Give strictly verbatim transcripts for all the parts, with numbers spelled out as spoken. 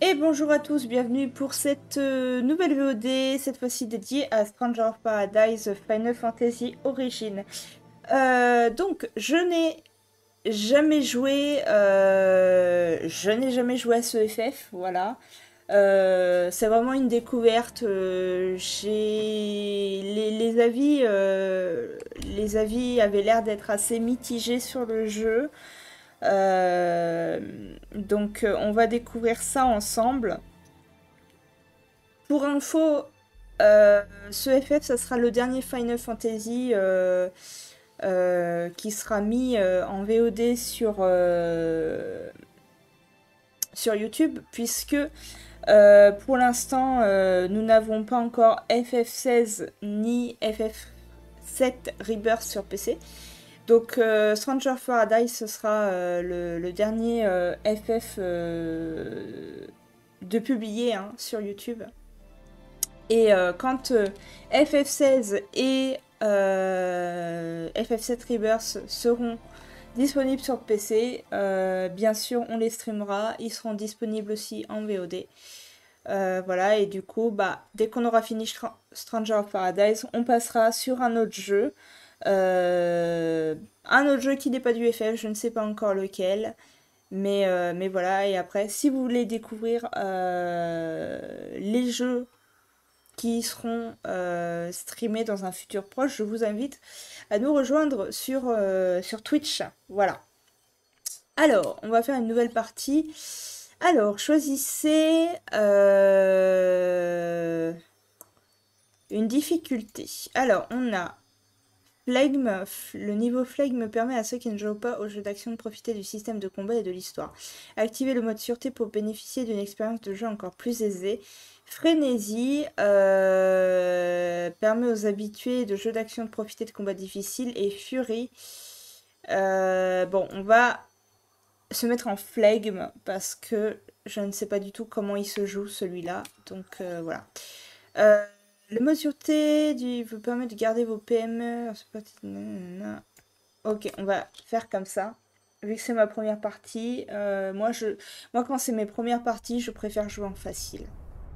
Et bonjour à tous, bienvenue pour cette euh, nouvelle V O D, cette fois-ci dédiée à Stranger of Paradise Final Fantasy Origin. Euh, donc, je n'ai jamais joué, euh, je n'ai jamais joué à ce F F, voilà. Euh, c'est vraiment une découverte. euh, j'ai les, les avis, euh, les avis avaient l'air d'être assez mitigés sur le jeu. Euh, donc, euh, on va découvrir ça ensemble. Pour info, euh, ce F F, ça sera le dernier Final Fantasy euh, euh, qui sera mis euh, en V O D sur, euh, sur YouTube, puisque euh, pour l'instant, euh, nous n'avons pas encore F F seize ni F F sept Rebirth sur P C. Donc euh, Stranger of Paradise, ce sera euh, le, le dernier euh, F F euh, de publier hein, sur YouTube. Et euh, quand euh, F F seize et euh, F F sept Rebirth seront disponibles sur P C, euh, bien sûr on les streamera, ils seront disponibles aussi en V O D. Euh, voilà, et du coup, bah, dès qu'on aura fini Stranger of Paradise, on passera sur un autre jeu. Euh, un autre jeu qui n'est pas du F F, je ne sais pas encore lequel. Mais, euh, mais voilà, et après, si vous voulez découvrir euh, les jeux qui seront euh, streamés dans un futur proche, je vous invite à nous rejoindre sur, euh, sur Twitch. Voilà. Alors, on va faire une nouvelle partie. Alors, choisissez euh, une difficulté. Alors, on a Flegme. Le niveau Flegme permet à ceux qui ne jouent pas au jeu d'action de profiter du système de combat et de l'histoire. Activez le mode sûreté pour bénéficier d'une expérience de jeu encore plus aisée. Frénésie euh, permet aux habitués de jeux d'action de profiter de combats difficiles. Et Fury, euh, bon, on va se mettre en flegme parce que je ne sais pas du tout comment il se joue celui-là. Donc euh, voilà. Euh, le mode sûreté du, vous permet de garder vos P M E. Ok, on va faire comme ça. Vu que c'est ma première partie, euh, moi, je, moi quand c'est mes premières parties, je préfère jouer en facile.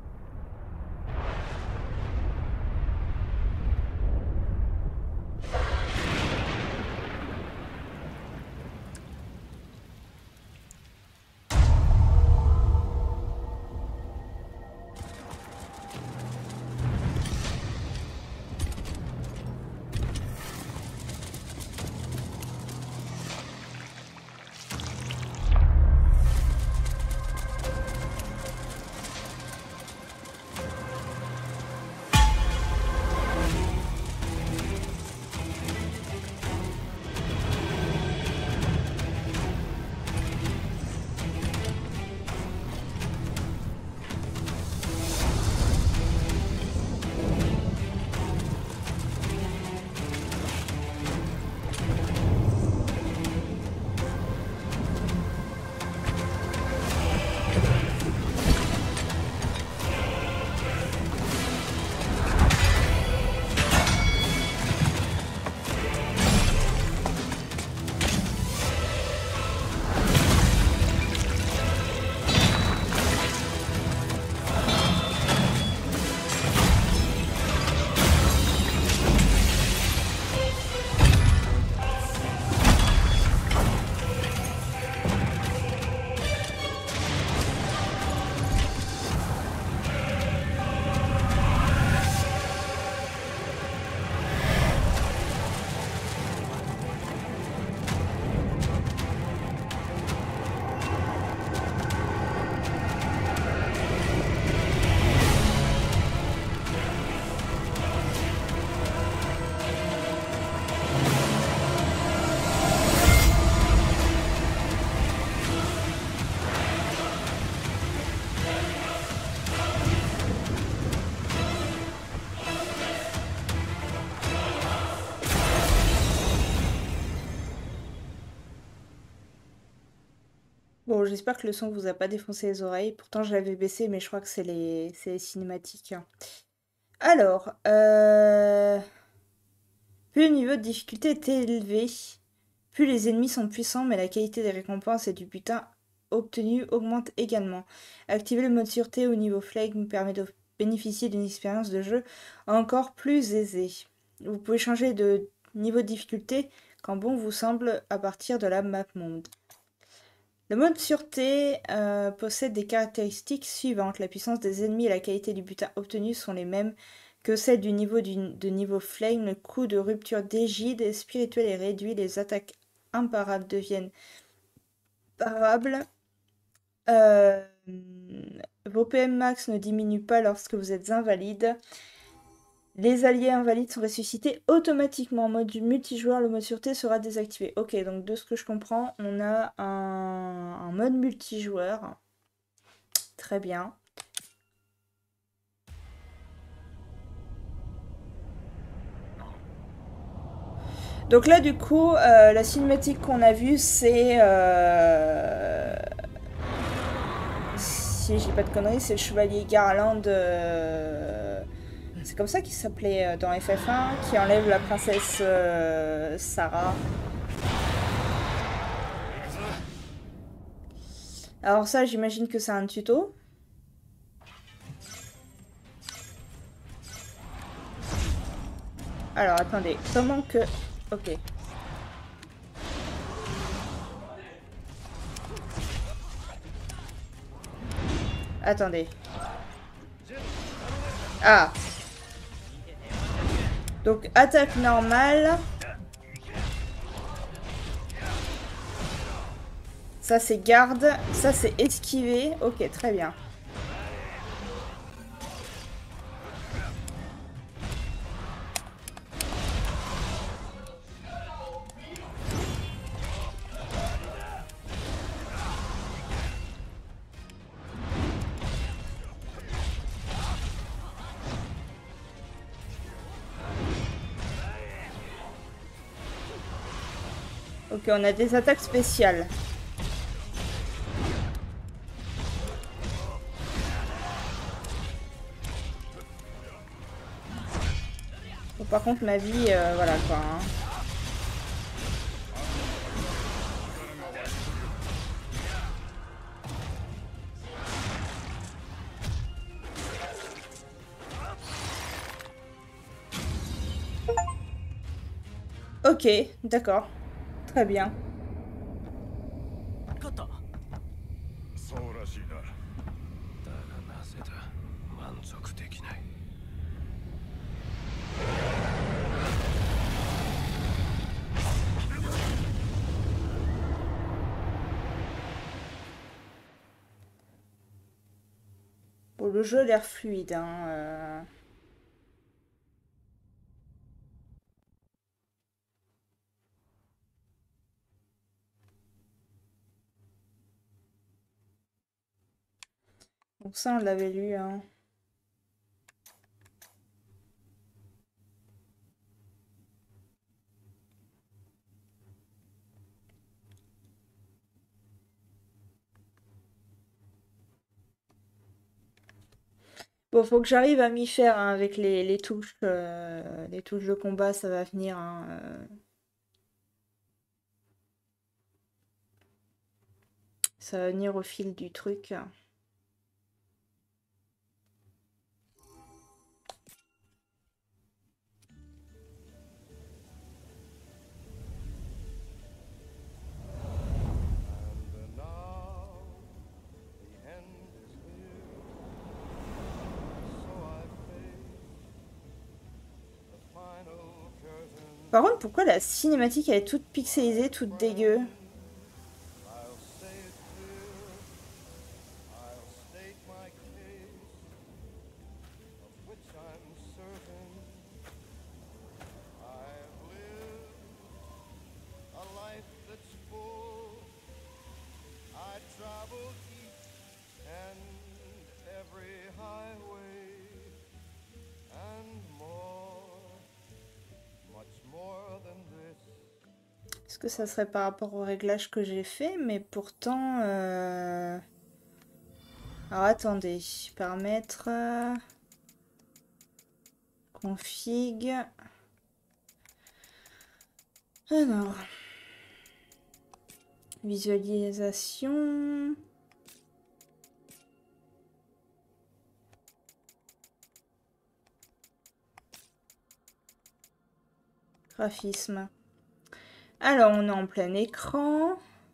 Bon, j'espère que le son vous a pas défoncé les oreilles. Pourtant, je l'avais baissé, mais je crois que c'est les, c'est les cinématiques. Alors, euh... plus le niveau de difficulté est élevé, plus les ennemis sont puissants, mais la qualité des récompenses et du butin obtenue augmente également. Activer le mode sûreté au niveau flegme permet de bénéficier d'une expérience de jeu encore plus aisée. Vous pouvez changer de niveau de difficulté quand bon vous semble à partir de la map monde. Le mode sûreté euh, possède des caractéristiques suivantes. La puissance des ennemis et la qualité du butin obtenu sont les mêmes que celles du niveau du, de niveau flame. Le coût de rupture d'égide spirituelle est réduit. Les attaques imparables deviennent parables. Euh, vos P M max ne diminuent pas lorsque vous êtes invalide. Les alliés invalides sont ressuscités automatiquement en mode multijoueur. Le mode sûreté sera désactivé. Ok, donc de ce que je comprends, on a un, un mode multijoueur. Très bien. Donc là, du coup, euh, la cinématique qu'on a vue, c'est... Euh... Si j'ai pas de conneries, c'est le chevalier Garland... Euh... C'est comme ça qu'il s'appelait dans F F un, qui enlève la princesse euh, Sarah. Alors ça, j'imagine que c'est un tuto. Alors, attendez. Comment que... Ok. Attendez. Ah. Donc, attaque normale. Ça, c'est garde. Ça, c'est esquiver. Ok, très bien. Ok, on a des attaques spéciales. Bon, par contre, ma vie, euh, voilà quoi. Hein. Ok, d'accord. Très bien. Bon, le jeu a l'air fluide. Hein, euh... Donc ça, on l'avait lu. Hein. Bon, faut que j'arrive à m'y faire hein, avec les, les touches. Euh, les touches de combat, ça va venir. Hein, euh... Ça va venir au fil du truc. Par contre, pourquoi la cinématique elle est toute pixelisée, toute dégueu? Est-ce que ça serait par rapport au réglage que j'ai fait? Mais pourtant... Euh... Alors attendez, paramètres... Config... Alors... Visualisation. Graphisme. Alors, on est en plein écran.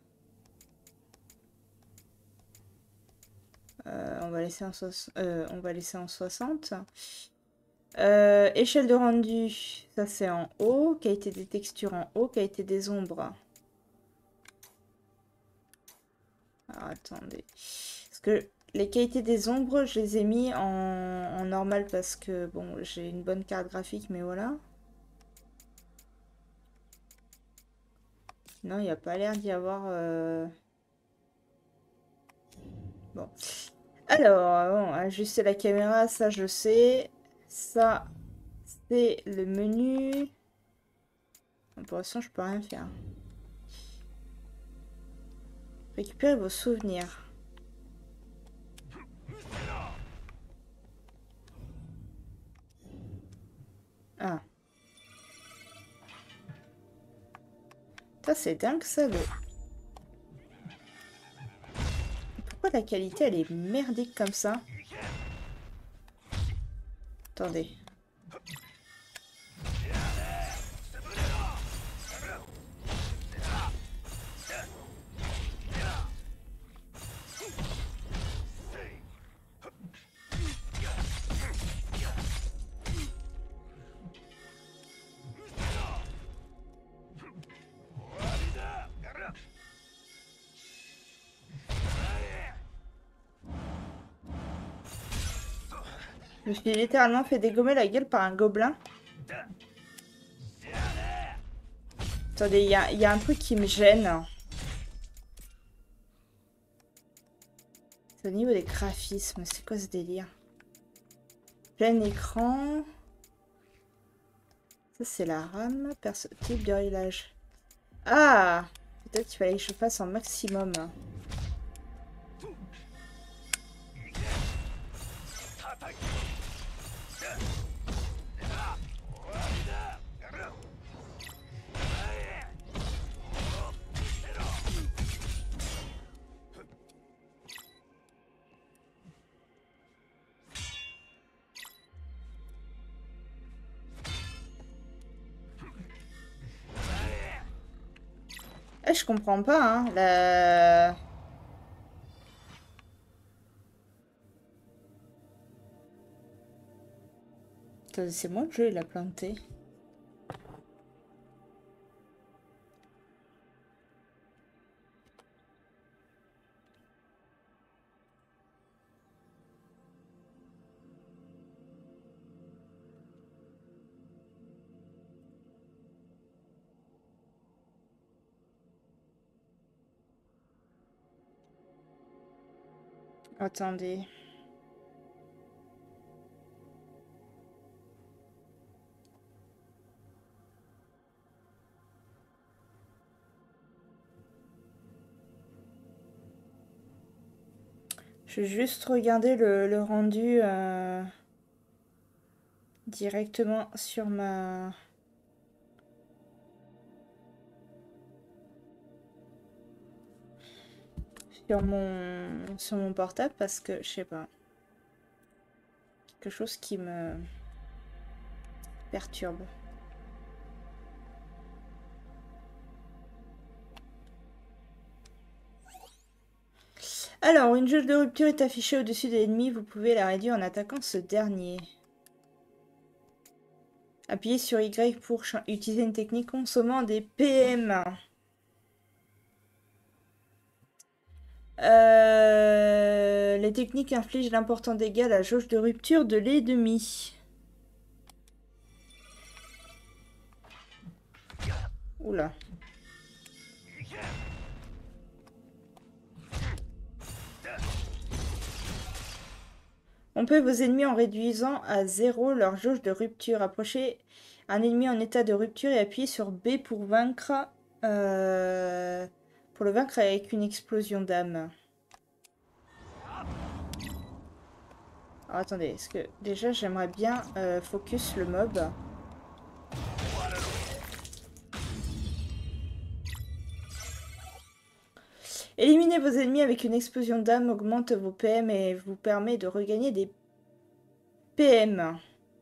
Euh, on va laisser en, so euh, on va laisser en soixante. Euh, échelle de rendu, ça c'est en haut. Qualité des textures en haut. Qualité des ombres. Alors, attendez. Parce que les qualités des ombres, je les ai mis en, en normal parce que bon, j'ai une bonne carte graphique, mais voilà. Non, il n'y a pas l'air d'y avoir... Euh... Bon. Alors, bon, ajuster la caméra, ça je sais. Ça, c'est le menu. Pour l'instant, je peux rien faire. Récupérez vos souvenirs. Ah. Ça, c'est dingue, ça, le... Pourquoi la qualité, elle est merdique comme ça? Attendez. Je me suis littéralement fait dégommer la gueule par un gobelin. Attendez, il y a, y a un truc qui me gêne. C'est au niveau des graphismes. C'est quoi ce délire? Plein écran. Ça, c'est la RAM. Perso type de réglage. Ah! Peut-être qu'il fallait que je fasse en maximum. Eh, je comprends pas, hein, la... C'est moi le jeu, il a planté. Attendez. Je vais juste regarder le, le rendu euh, directement sur ma... Sur mon, sur mon portable parce que, je sais pas. Quelque chose qui me perturbe. Alors, une jauge de rupture est affichée au-dessus de l'ennemi. Vous pouvez la réduire en attaquant ce dernier. Appuyez sur Y pour utiliser une technique consommant des P M. Euh, les techniques infligent d'importants dégâts à la jauge de rupture de l'ennemi. Oula. On peut vos ennemis en réduisant à zéro leur jauge de rupture. Approchez un ennemi en état de rupture et appuyez sur B pour vaincre. Euh, pour le vaincre avec une explosion d'âme. Alors attendez, est-ce que déjà j'aimerais bien euh, focus le mob. Éliminer vos ennemis avec une explosion d'âme augmente vos P M et vous permet de regagner des P M.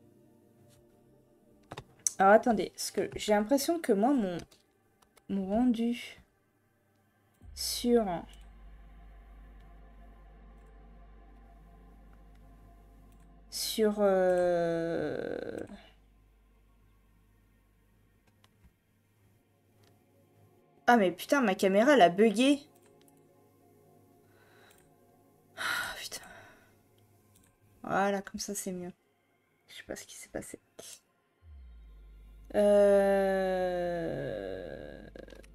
Alors attendez, parce que j'ai l'impression que moi, mon, mon rendu sur... Sur... Euh... Ah mais putain, ma caméra, elle a bugué. Ah putain. Voilà, comme ça c'est mieux. Je sais pas ce qui s'est passé. Euh...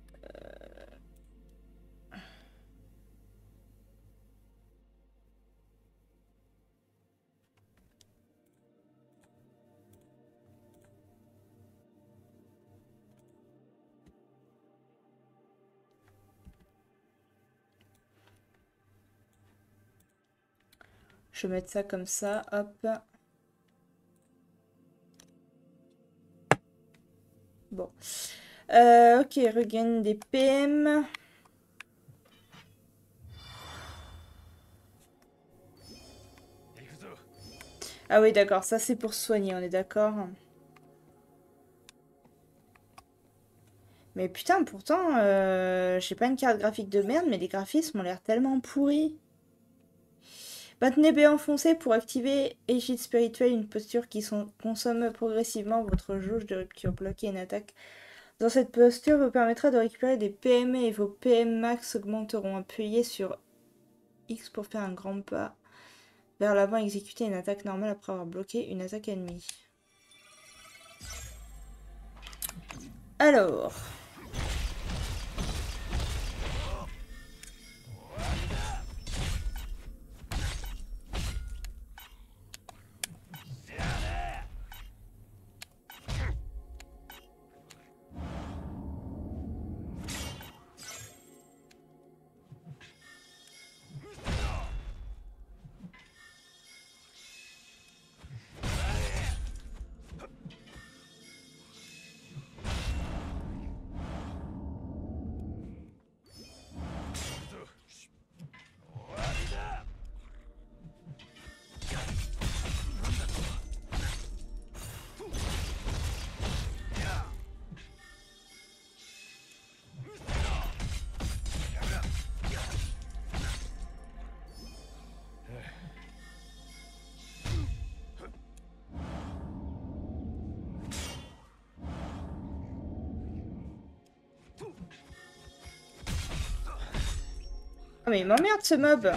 Je vais mettre ça comme ça, hop. Bon. Euh, ok, regagne des P M. Ah oui, d'accord, ça c'est pour soigner, on est d'accord. Mais putain, pourtant, euh, j'ai pas une carte graphique de merde, mais les graphismes ont l'air tellement pourris. Maintenez B enfoncé pour activer Égide spirituelle, une posture qui son- consomme progressivement votre jauge de rupture. Bloquer une attaque. Dans cette posture vous permettra de récupérer des P M et vos P M max augmenteront. Appuyez sur X pour faire un grand pas vers l'avant et exécuter une attaque normale après avoir bloqué une attaque ennemie. Alors... Oh mais il m'emmerde ce mob.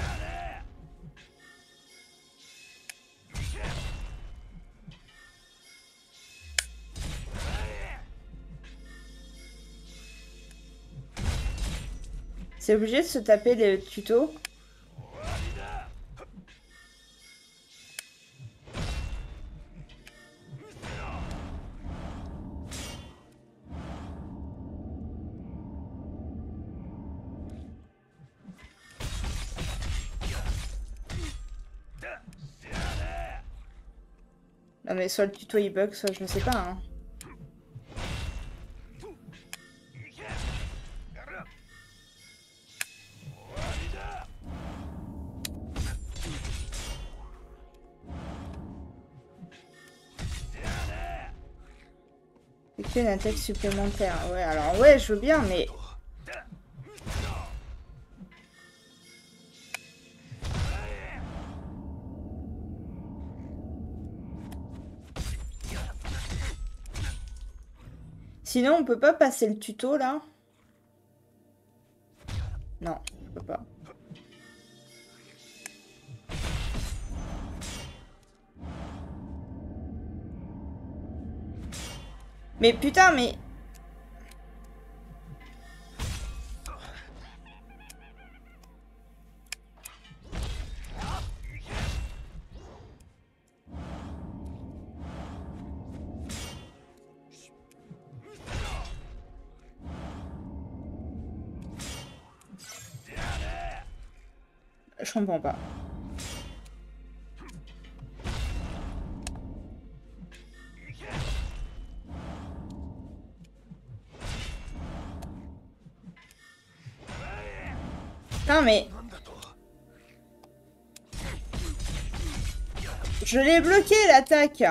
C'est obligé de se taper les tutos. Non mais soit le tuto il bug, soit je ne sais pas. Hein. Effectuer une attaque supplémentaire. Ouais, alors ouais, je veux bien, mais... Sinon, on peut pas passer le tuto, là? Non, je peux pas. Mais putain, mais... Je comprends pas. Putain, mais... Je l'ai bloqué, l'attaque.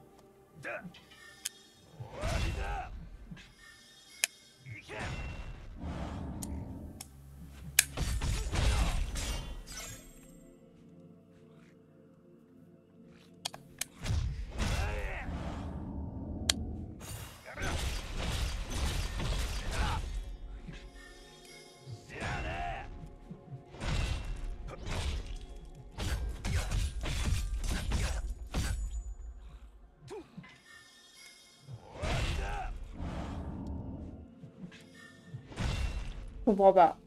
Je comprends pas.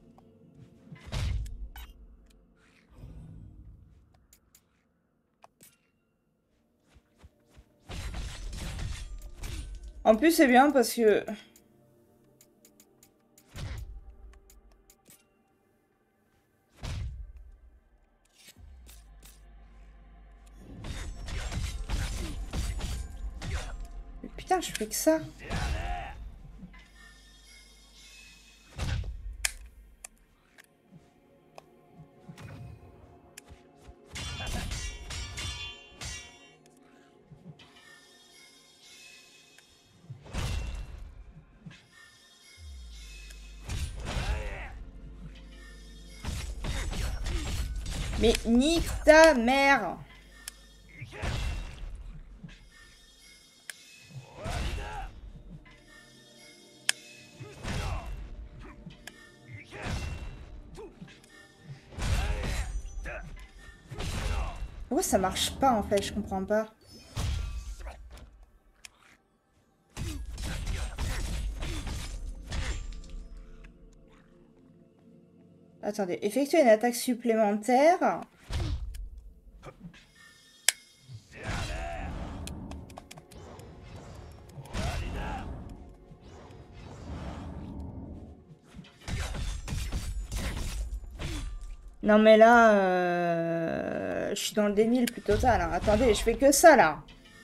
En plus, c'est bien parce que... Mais putain, je fais que ça. Mais nique ta mère. Pourquoi ça marche pas en fait? Je comprends pas. Attendez, effectuer une attaque supplémentaire. Non mais là, euh... je suis dans le déni le plus total. Hein. Attendez, je fais que ça là.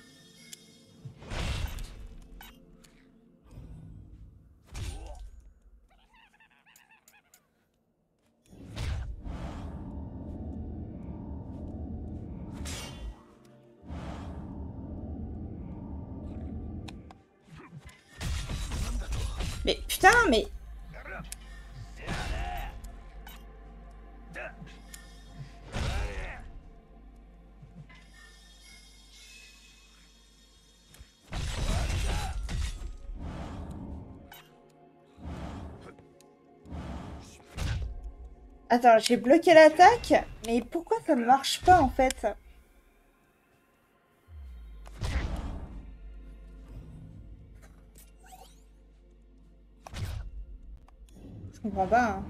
Mais putain, mais... Attends, j'ai bloqué l'attaque, mais pourquoi ça ne marche pas en fait? Je comprends pas. Hein.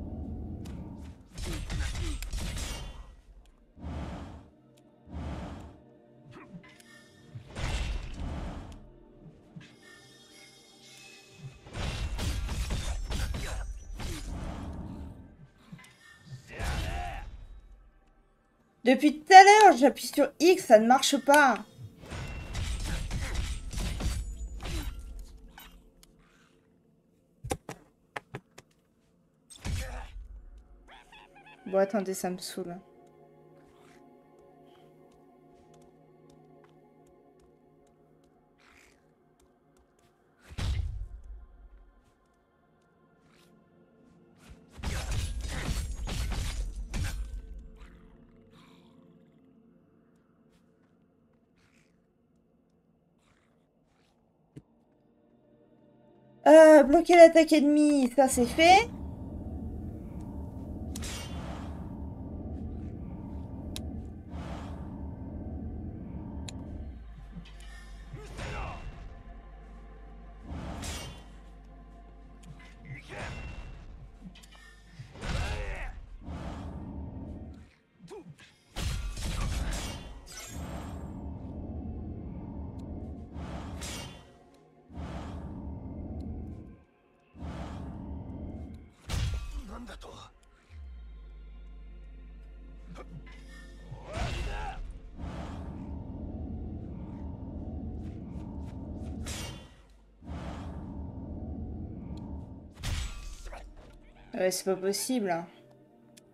Depuis tout à l'heure, j'appuie sur X, ça ne marche pas. Bon, attendez, ça me saoule. Euh, bloquer l'attaque ennemie, ça c'est fait. Ouais, c'est pas possible. Hein.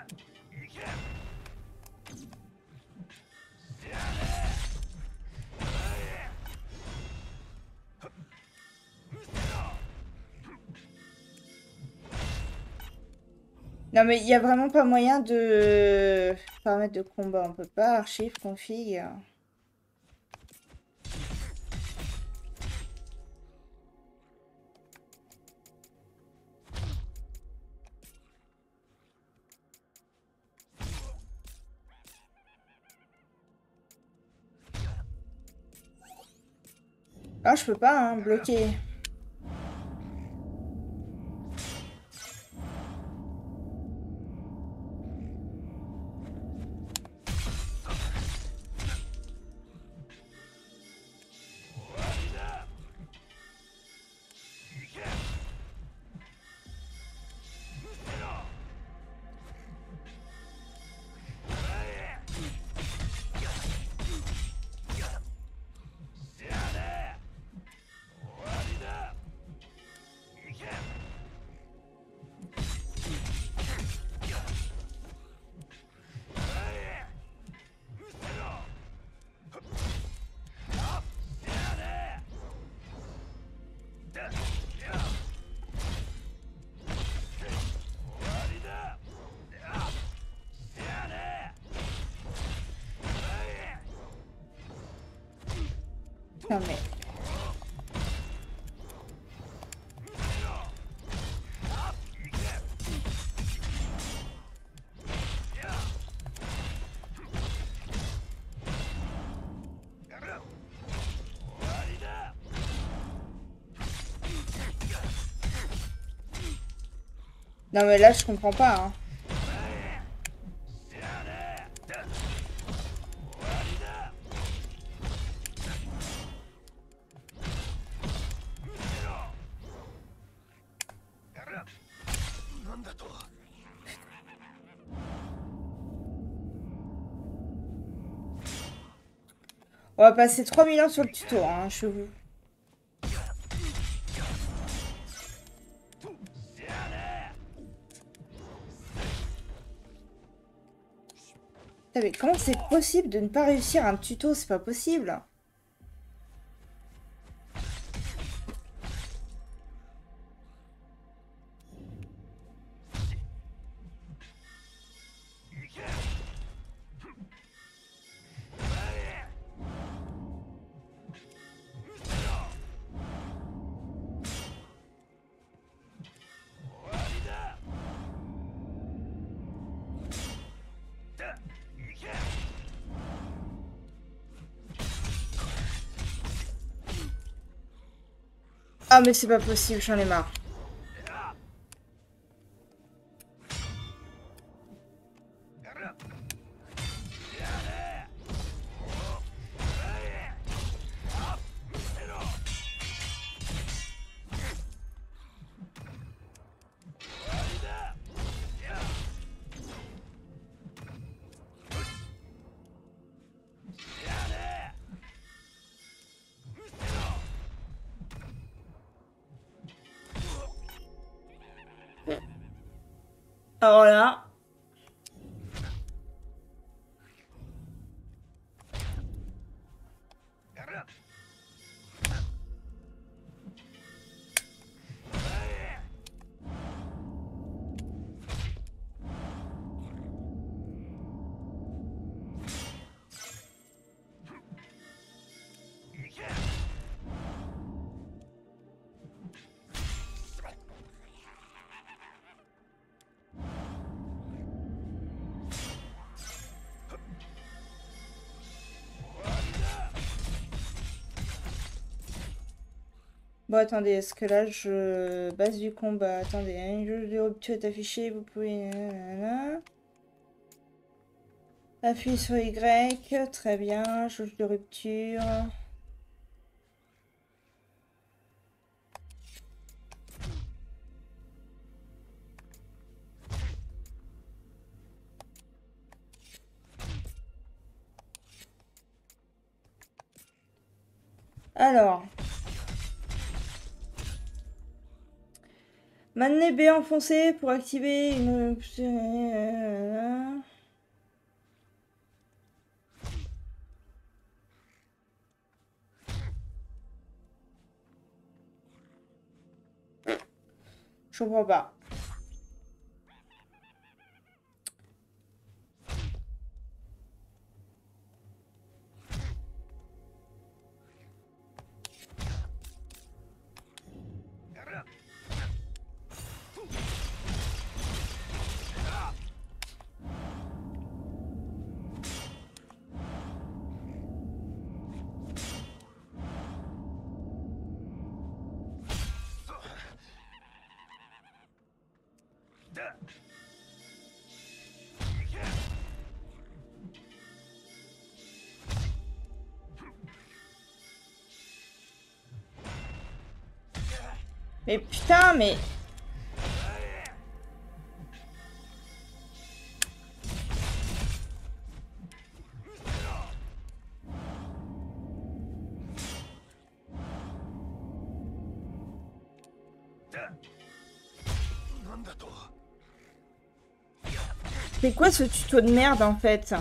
Non mais il y a vraiment pas moyen de paramètres de combat. On peut pas archive config. Ah je peux pas hein, bloquer. Non mais... Non mais là je comprends pas hein. On va passer trois mille ans sur le tuto, hein, je vous. Putain, mais comment c'est possible de ne pas réussir un tuto? C'est pas possible. Ah mais c'est pas possible, j'en ai marre. Alors là... Bon, attendez, est-ce que là, je... Base du combat. Attendez, hein, une jauge de rupture est affichée, vous pouvez... Nanana. Appuie sur Y, très bien, jauge de rupture. Alors... Maintenez B enfoncé pour activer une... Je comprends pas. Mais putain, mais... C'est quoi ce tuto de merde en fait?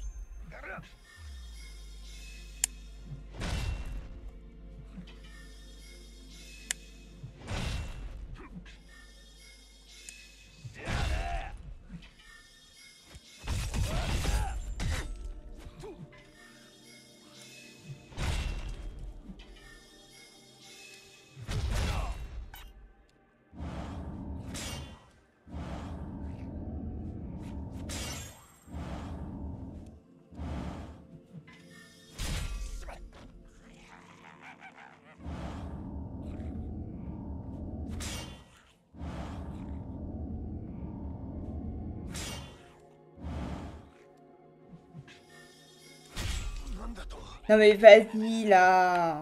Non mais vas-y là.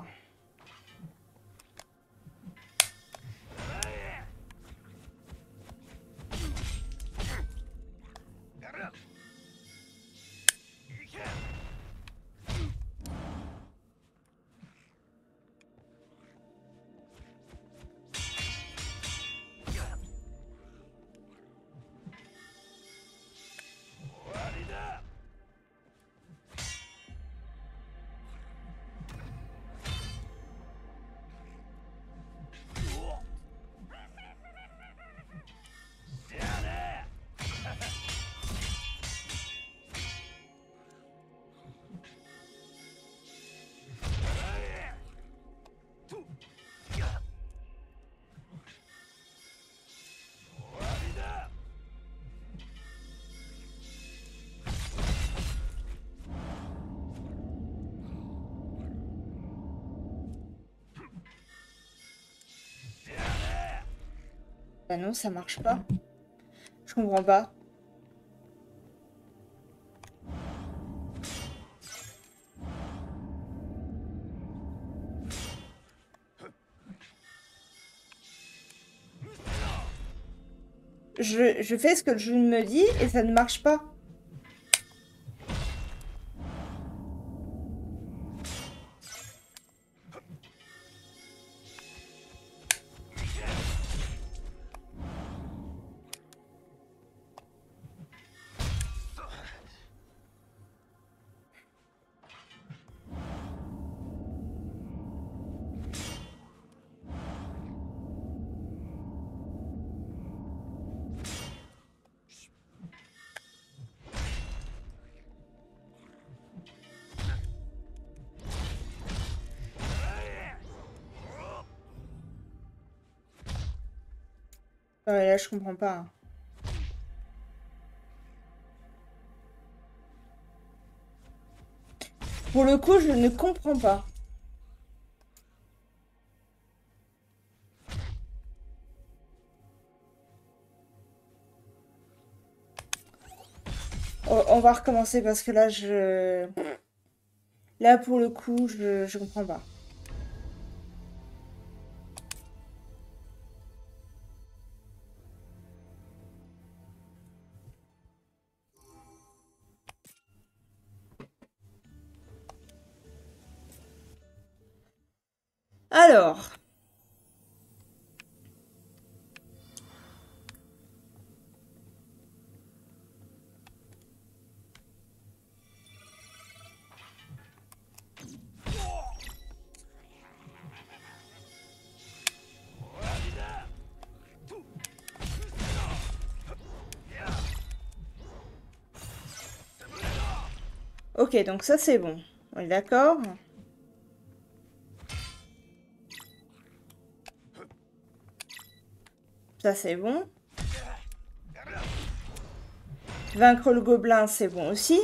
Bah non, ça marche pas. Je comprends pas. Je, je fais ce que le jeu me dit et ça ne marche pas. Ouais, là, je comprends pas. Pour le coup, je ne comprends pas. On on va recommencer parce que là, je... Là, pour le coup, je, je comprends pas. Alors... Ok, donc ça c'est bon. On est d'accord? Ça c'est bon. Vaincre le gobelin, c'est bon aussi.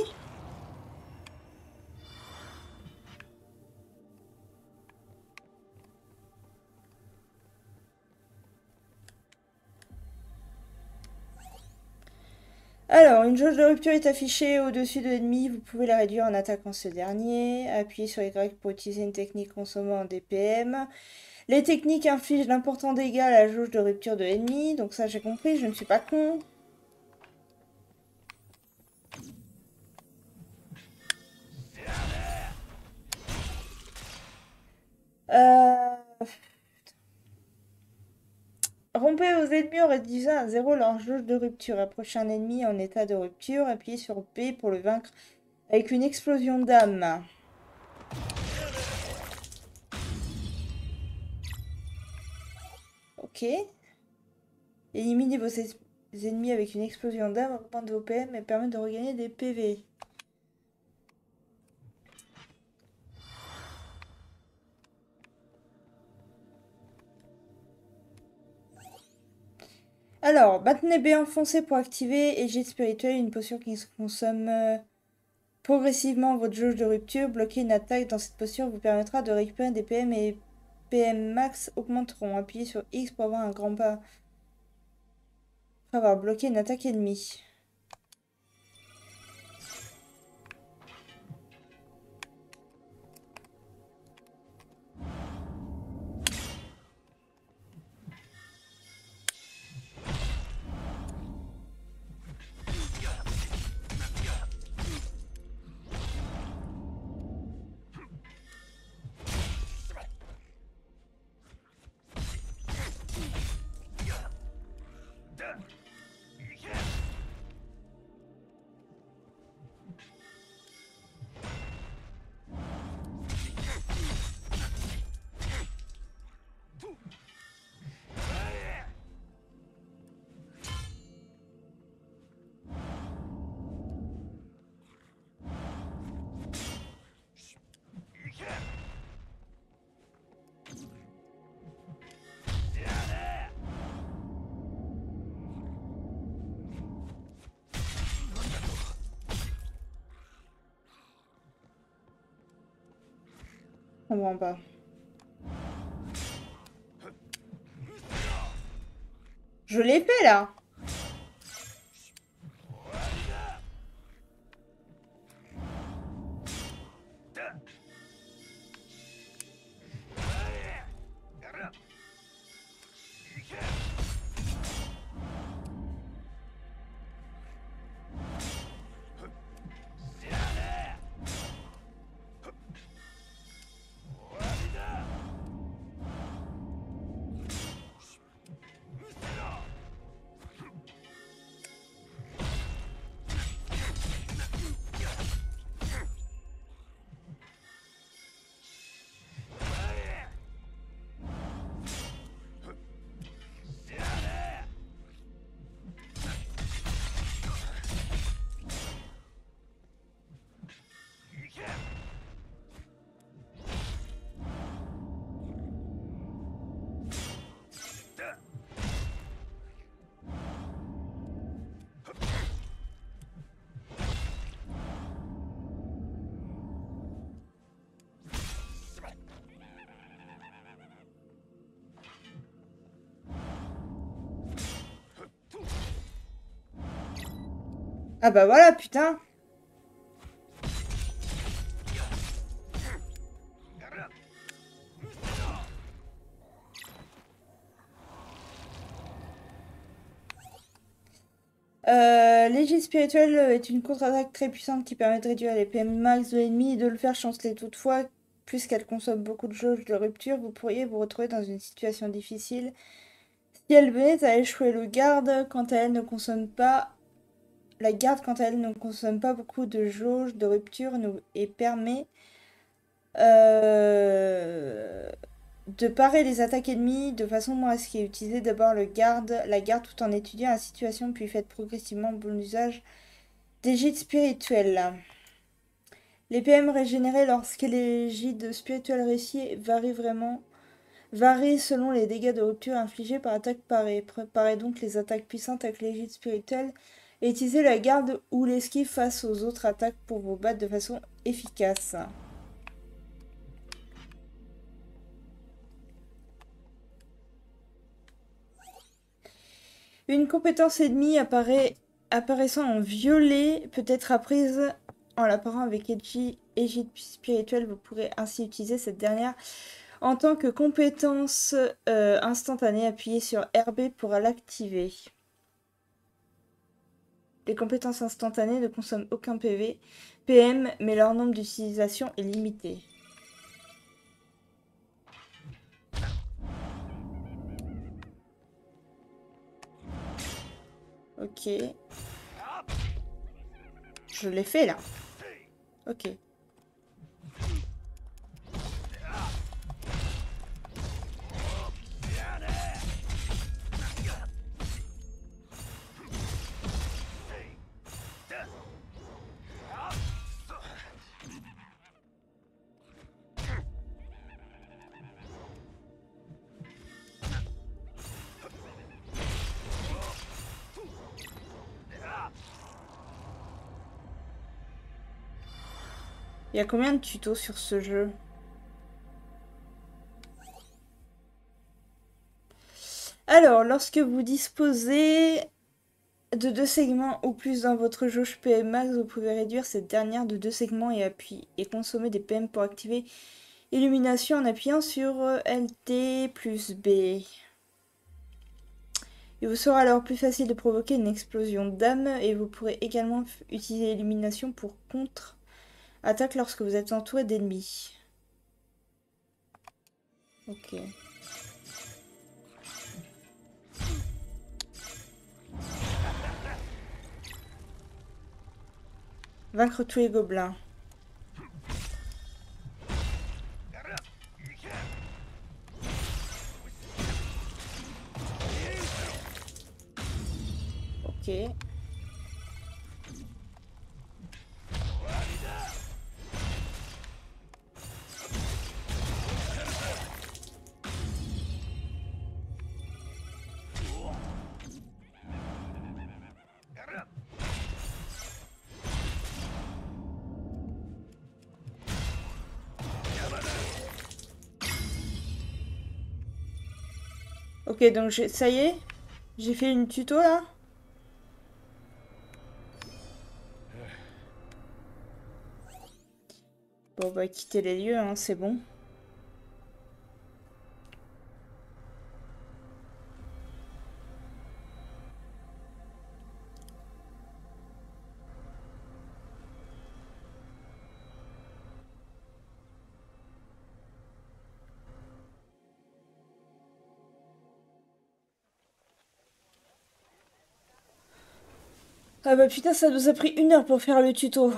Alors, une jauge de rupture est affichée au-dessus de l'ennemi. Vous pouvez la réduire en attaquant ce dernier. Appuyez sur Y pour utiliser une technique consommant en D P M. Les techniques infligent d'importants dégâts à la jauge de rupture de l'ennemi. Donc ça, j'ai compris, je ne suis pas con. Euh... Rompez aux ennemis en réduisant à zéro leur jauge de rupture. Approchez un ennemi en état de rupture. Appuyez sur P pour le vaincre avec une explosion d'âme. Ok. Éliminez vos ennemis avec une explosion d'âme, augmente vos P M et permet de regagner des P V. Alors, maintenez B enfoncé pour activer et jet spirituel, une posture qui consomme euh, progressivement votre jauge de rupture. Bloquer une attaque dans cette posture vous permettra de récupérer des P M et P M max augmenteront. Appuyez sur X pour avoir un grand pas. Pour avoir bloqué une attaque ennemie. Je comprends pas. Je l'ai fait là. Ah bah voilà, putain. Euh, L'égide spirituelle est une contre-attaque très puissante qui permet de réduire les P M max de l'ennemi et de le faire chanceler toutefois. Puisqu'elle consomme beaucoup de jauge de rupture, vous pourriez vous retrouver dans une situation difficile. Si elle venait à échouer, le garde, quant à elle, ne consomme pas... La garde, quant à elle, ne consomme pas beaucoup de jauge de rupture nous... et permet euh, de parer les attaques ennemies de façon moins risquée. Utilisez d'abord le garde, la garde tout en étudiant la situation, puis faites progressivement bon usage des gîtes spirituels. Les P M régénérés lorsque l'égide spirituelle réussit varient vraiment varient selon les dégâts de rupture infligés par attaque parée. Préparez donc les attaques puissantes avec l'égide spirituelle et utilisez la garde ou l'esquive face aux autres attaques pour vous battre de façon efficace. Une compétence ennemie apparaît, apparaissant en violet peut être apprise en l'apparent avec égide spirituelle. Vous pourrez ainsi utiliser cette dernière en tant que compétence euh, instantanée. Appuyez sur R B pour l'activer. Les compétences instantanées ne consomment aucun P V, P M, mais leur nombre d'utilisation est limité. Ok. Je l'ai fait là. Ok. Il y a combien de tutos sur ce jeu? Alors, lorsque vous disposez de deux segments ou plus dans votre jauge P M max, vous pouvez réduire cette dernière de deux segments et appuyer et consommer des P M pour activer illumination en appuyant sur L T plus B. Il vous sera alors plus facile de provoquer une explosion d'âme et vous pourrez également utiliser illumination pour contre-attaque lorsque vous êtes entouré d'ennemis. Ok. Vaincre tous les gobelins. Ok. Ok, donc ça y est, j'ai fait une tuto là. Bon bah quitter les lieux, hein, c'est bon. Ah bah putain, ça nous a pris une heure pour faire le tuto.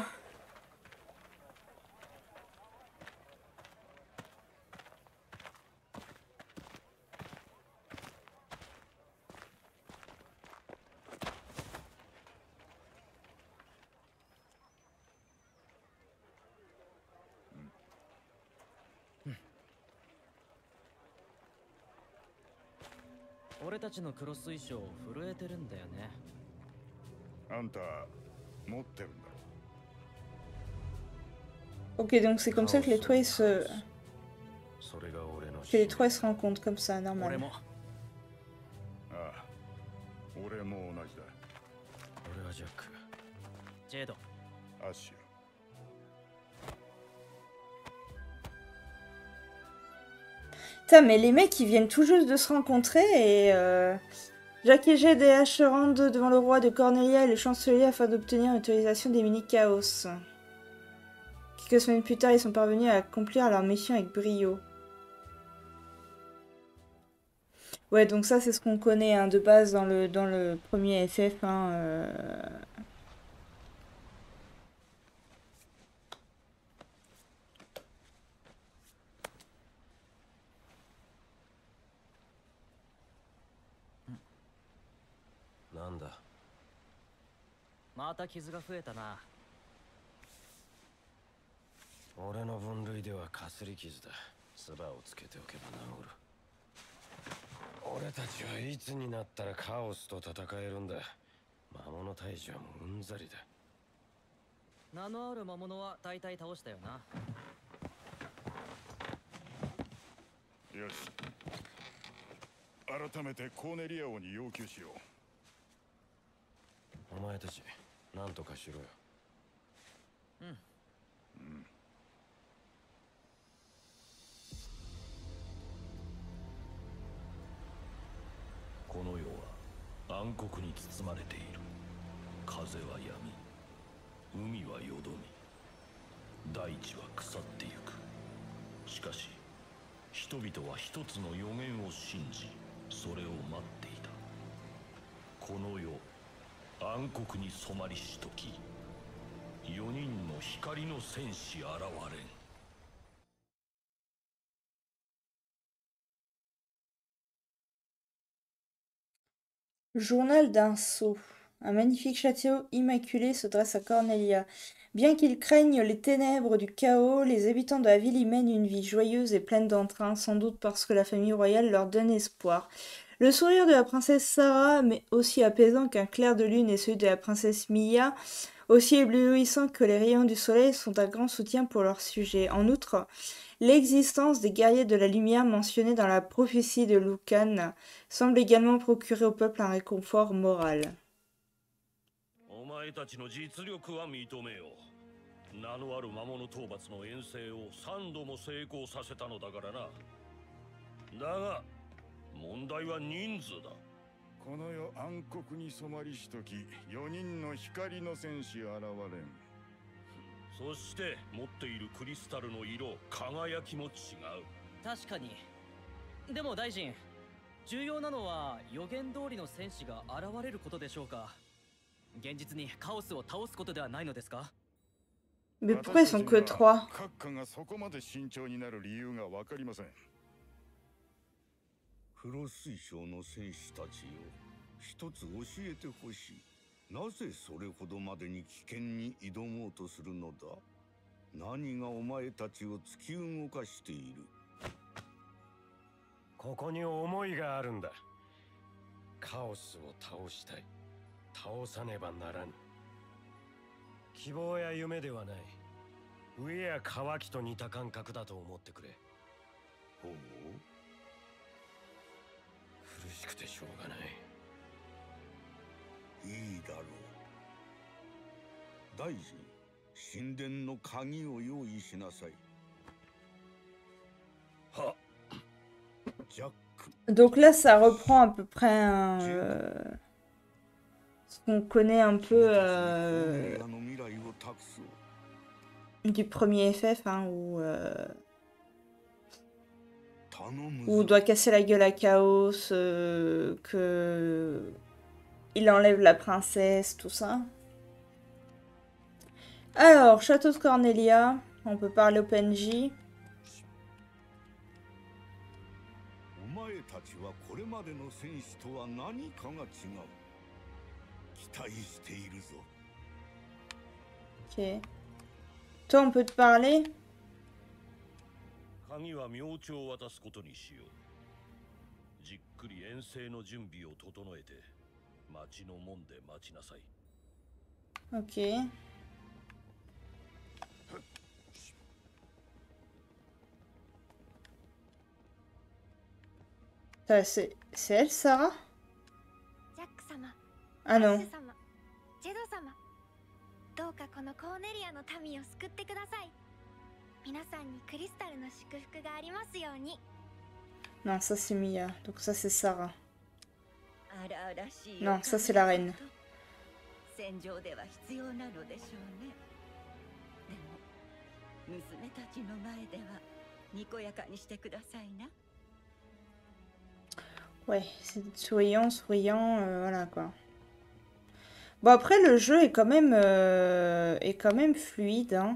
Ok, donc c'est comme ça que les trois se... que les trois se rencontrent comme ça, normal. Putain, mais les mecs, ils viennent tout juste de se rencontrer et... Euh... Jack et Jed et Ash se rendent devant le roi de Cornelia et le chancelier afin d'obtenir l'autorisation des mini-chaos. Quelques semaines plus tard, ils sont parvenus à accomplir leur mission avec brio. Ouais, donc ça, c'est ce qu'on connaît hein, de base dans le, dans le premier F F. Hein, euh... 俺の分類ではかすり傷だ。唾をつけておけば治る。俺たちはいつになったらカオスと戦えるんだ。魔物退治はもううんざりだ。 名のある魔物は大体倒したよな。 よし、改めてコーネリア王に要求しよお前たち何とかしろよ。 うん。 う。 この世は暗黒に包まれている。風は闇、海はよどみ、大地は腐ってゆく。しかし人々は一つの予言を信じ、それを待っていた。この世暗黒に染まりし時、四人の光の戦士現れん。 Journal d'un sot. Un magnifique château immaculé se dresse à Cornelia. Bien qu'ils craignent les ténèbres du chaos, les habitants de la ville y mènent une vie joyeuse et pleine d'entrain, sans doute parce que la famille royale leur donne espoir. Le sourire de la princesse Sarah, mais aussi apaisant qu'un clair de lune, et celui de la princesse Mia, aussi éblouissant que les rayons du soleil, sont un grand soutien pour leur sujet. En outre, l'existence des guerriers de la lumière mentionnés dans la prophétie de Lucan semble également procurer au peuple un réconfort moral. お前たちの実力は認めよう。名のある魔物討伐の遠征を三度も成功させたのだからな。だが問題は人数だ。 この世暗黒に染まりし時、四人の光の戦士現れん。 そして持っているクリスタルの色、輝きも違う。 確かに。でも大臣、重要なのは予言通りの戦士が現れることでしょうか。現実にカオスを倒すことではないのですか。 Mais pourquoi ils sont que trois? 閣下がそこまで慎重になる理由がわかりません。 黒水晶の戦士たちよ、一つ教えてほしい。なぜそれほどまでに危険に挑もうとするのだ。何がお前たちを突き動かしている。 ここに思いがあるんだ。カオスを倒したい。倒さねばならぬ。希望や夢ではない。飢えや渇きと似た感覚だと思ってくれ。 ほう、 苦しくてしょうがない。 いいだろう。大臣、神殿の鍵を用意しなさい。 は、 ジャック。 Donc là, ça reprend à peu près un, euh, ce qu'on connaît un peu euh, du premier F F, hein, où, euh, où on doit casser la gueule à Chaos, euh, que il enlève la princesse, tout ça. Alors, château de Cornelia, on peut parler au P N J. お前たちはこれまでの戦士とは何かが違う。期待しているぞ。 Ok. Toi, on peut te parler? 鍵は明朝を渡すことにしよう。じっくり遠征の準備を整えて、町の門で待ちなさい。 Ok. C'est elle, Sarah? Ah non. ジェド様、どうかこのコーネリアの民を救ってください。皆さんにクリスタルの祝福がありますように。 Non, ça c'est Mia. Donc ça c'est Sarah. 荒々しい Non, ça c'est la reine. 戦場では必要なのでしょうね。でも娘たちの前ではにこやかにしてくださいな。 Ouais, c'est souriant, souriant, euh, voilà quoi. Bon après le jeu est quand même euh, est quand même fluide, hein.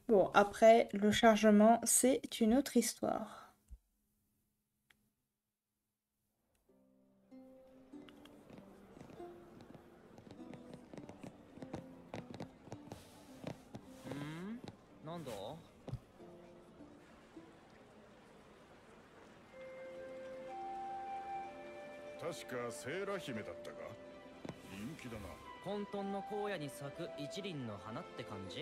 Bon, après, le chargement, c'est une autre histoire. Hmm? Nanda? 確かセーラ姫だったか。人気だな。 混沌の荒野に咲く一輪の花って感じ。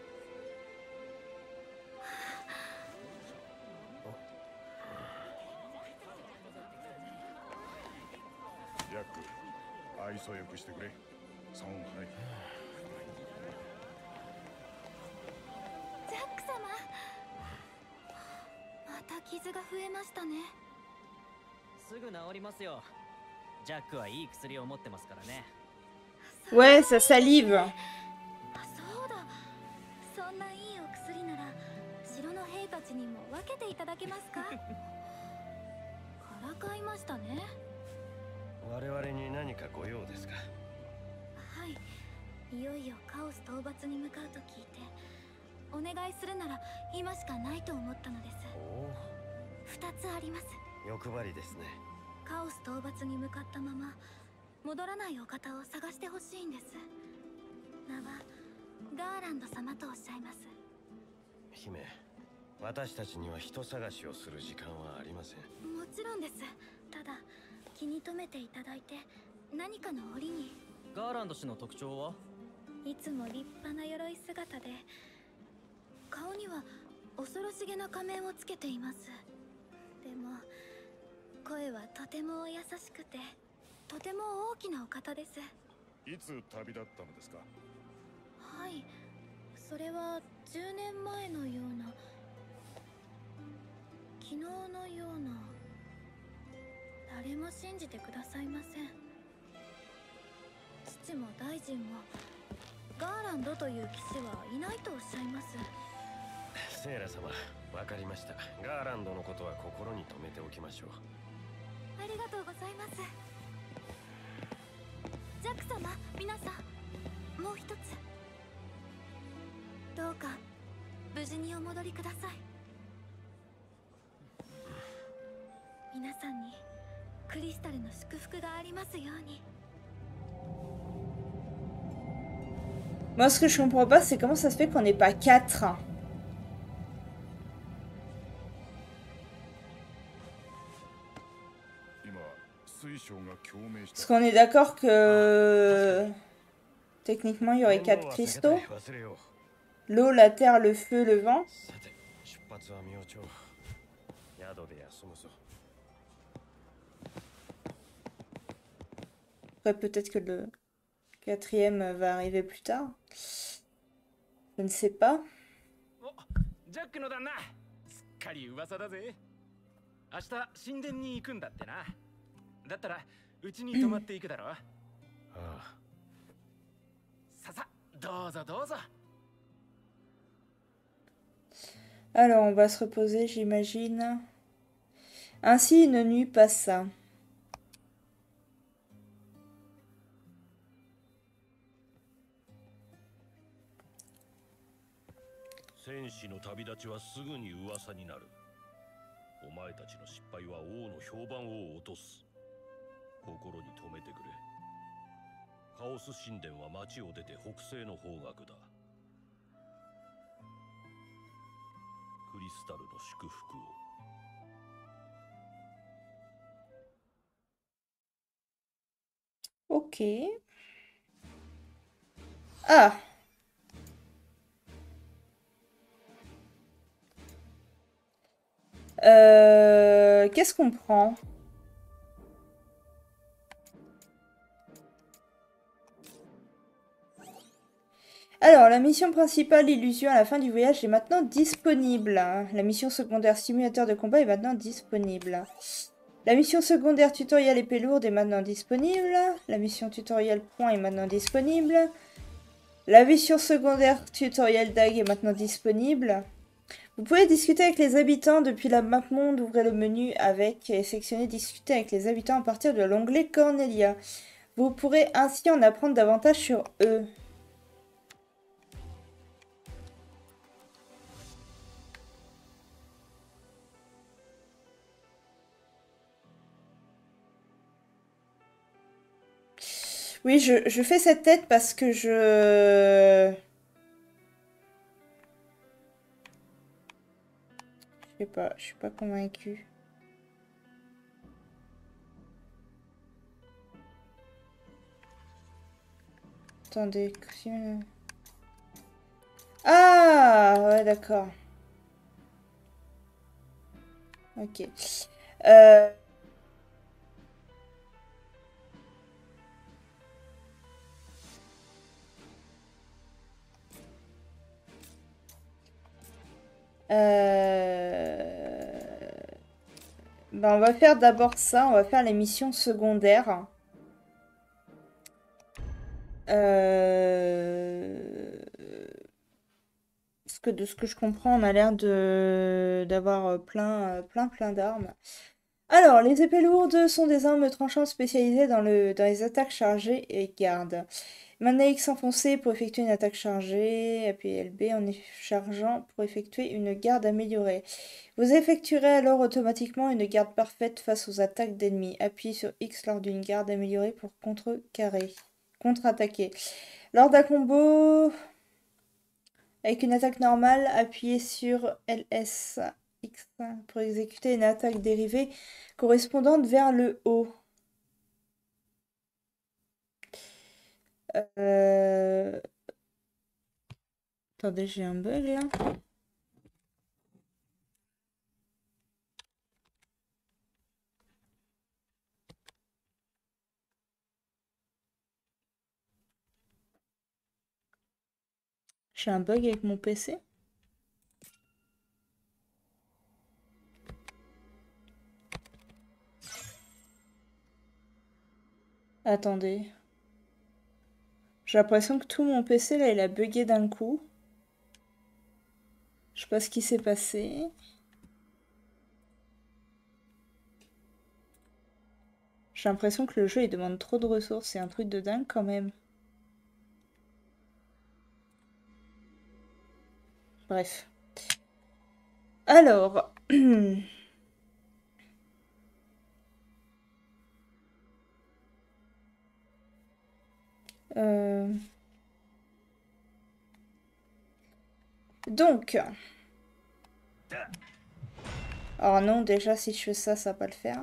ジャック、愛想よくしてくれ。損はない。 ジャック様、また傷が増えましたね。 すぐ治りますよ。ジャックはいい薬を持ってますからね。 Ouais, ça salive. あ、そうだ。そんないいお薬なら城の兵たちにも分けていただけますか？からかいましたね。 我々に何かご用ですか？ はい。いよいよカオス討伐に向かうと聞いて、お願いするなら今しかないと思ったのです。 おお、 二つあります。 欲張りですね。 カオス討伐に向かったまま戻らないお方を探してほしいんです。名はガーランド様とおっしゃいます。 姫、私たちには人探しをする時間はありません。 もちろんです。ただ気に留めていただいて、何かの折に。 ガーランド氏の特徴はいつも立派な鎧姿で、顔には恐ろしげな仮面をつけています。でも声はとても優しくて、とても大きなお方です。 いつ旅立ったのですか？ はい、それはじゅうねんまえのような、昨日のような。誰も信じてくださいません。父も大臣もガーランドという騎士はいないとおっしゃいます。 セーラ様、わかりました。ガーランドのことは心に留めておきましょう。 ありがとうございます。ジャック様、皆さん、もう一つ。どうか無事にお戻りください。皆さんにクリスタルの祝福がありますように。 Moi, ce que je comprends pas, c'est comment ça se fait qu'on n'est pas quatre. Parce qu'on est d'accord que techniquement il y aurait quatre cristaux. L'eau, la terre, le feu, le vent. Après, peut-être que le quatrième va arriver plus tard. Je ne sais pas. Alors, on va se reposer, j'imagine. Ainsi, une nuit passa. 戦士の旅立ちはすぐに噂になる。お前たちの失敗は王の評判を落とす。心に留めてくれ。カオス神殿は町を出て北西の方角だ。クリスタルの祝福を。 Ok. Ah. Euh, qu'est-ce qu'on prend? Alors, la mission principale, illusion à la fin du voyage, est maintenant disponible. La mission secondaire, simulateur de combat, est maintenant disponible. La mission secondaire, tutoriel épée lourde, est maintenant disponible. La mission tutoriel point est maintenant disponible. La mission secondaire, tutoriel dague, est maintenant disponible. Vous pouvez discuter avec les habitants depuis la map monde. Ouvrez le menu avec et sélectionnez discuter avec les habitants à partir de l'onglet Cornelia. Vous pourrez ainsi en apprendre davantage sur eux. Oui, je, je fais cette tête parce que je... Je sais pas, je suis pas convaincue. Attendez. Ah, ouais, d'accord. Ok. Euh... Euh... Ben, on va faire d'abord ça. On va faire les missions secondaires. Euh... Parce que de ce que je comprends, on a l'air de d'avoir plein, plein, plein d'armes. Alors, les épées lourdes sont des armes tranchantes spécialisées dans, le, dans les attaques chargées et gardes. Mana X enfoncé pour effectuer une attaque chargée, appuyez L B en chargeant pour effectuer une garde améliorée. Vous effectuerez alors automatiquement une garde parfaite face aux attaques d'ennemis. Appuyez sur X lors d'une garde améliorée pour contrecarrer, contre-attaquer. Lors d'un combo avec une attaque normale, appuyez sur L S X pour exécuter une attaque dérivée correspondante vers le haut. Euh... Attendez, j'ai un bug là. J'ai un bug avec mon P C. Attendez. J'ai l'impression que tout mon P C là il a bugué d'un coup. Je sais pas ce qui s'est passé. J'ai l'impression que le jeu il demande trop de ressources. C'est un truc de dingue quand même. Bref. Alors. euh... Donc. Alors non, déjà si je fais ça, ça va pas le faire.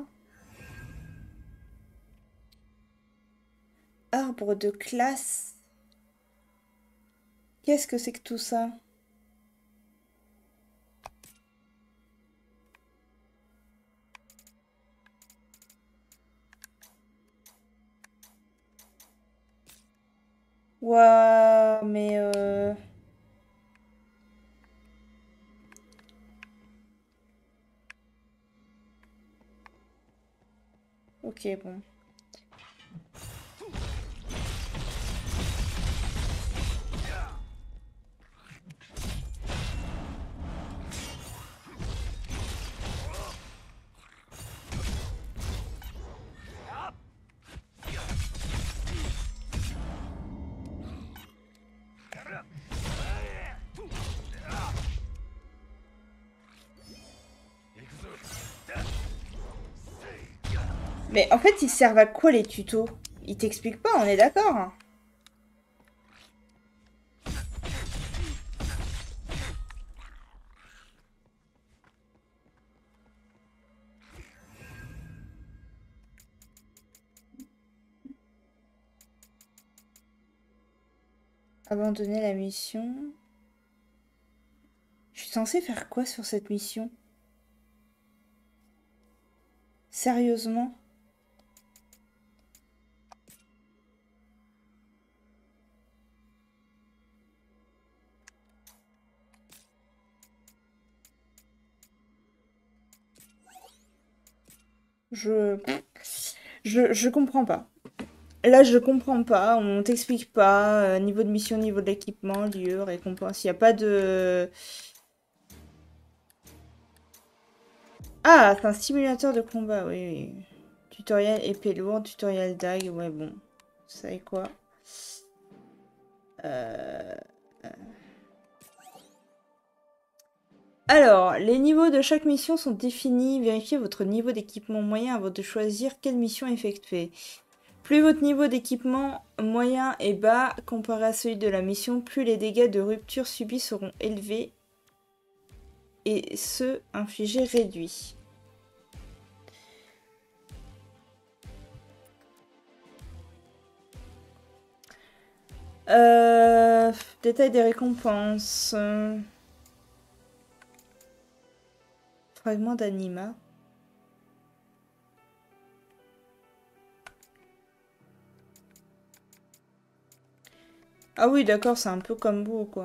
Arbre de classe. Qu'est-ce que c'est que tout ça? Ouah, mais euh... Ok, bon. Mais en fait, ils servent à quoi les tutos? Ils t'expliquent pas, on est d'accord? Abandonner la mission. Je suis censée faire quoi sur cette mission? Sérieusement? Je... je... Je comprends pas. Là, je comprends pas. On t'explique pas. Euh, niveau de mission, niveau d'équipement, lieu, récompense. Il n'y a pas de... Ah, c'est un simulateur de combat, oui, oui. Tutoriel épée lourde, tutoriel dague, ouais, bon. Vous savez quoi? Euh... Alors, les niveaux de chaque mission sont définis. Vérifiez votre niveau d'équipement moyen avant de choisir quelle mission effectuer. Plus votre niveau d'équipement moyen est bas comparé à celui de la mission, plus les dégâts de rupture subis seront élevés et ceux infligés réduits. Euh, détail des récompenses. Fragment d'anima. Ah oui, d'accord, c'est un peu comme vous, quoi.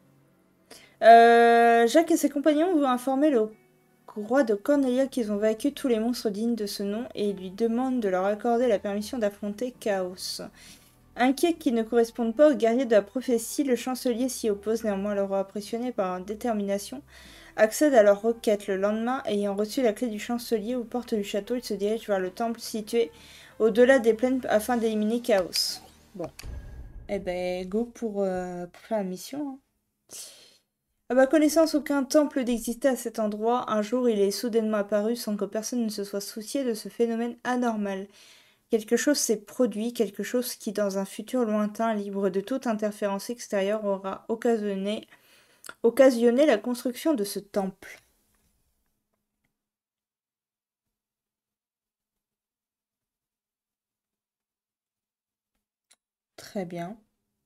Euh, Jacques et ses compagnons vont informer le roi de Cornelia qu'ils ont vaincu tous les monstres dignes de ce nom et lui demandent de leur accorder la permission d'affronter Chaos. Inquiet qu'ils ne correspondent pas aux guerriers de la prophétie, le chancelier s'y oppose. Néanmoins, le roi, impressionné par leur détermination, accède à leur requête. Le lendemain, ayant reçu la clé du chancelier aux portes du château, il se dirige vers le temple situé au-delà des plaines afin d'éliminer Chaos. Bon. Eh ben, go pour, euh, pour faire la mission. Hein. À ma connaissance, aucun temple n'existait à cet endroit. Un jour, il est soudainement apparu sans que personne ne se soit soucié de ce phénomène anormal. Quelque chose s'est produit, quelque chose qui, dans un futur lointain, libre de toute interférence extérieure, aura occasionné, occasionné la construction de ce temple. Très bien.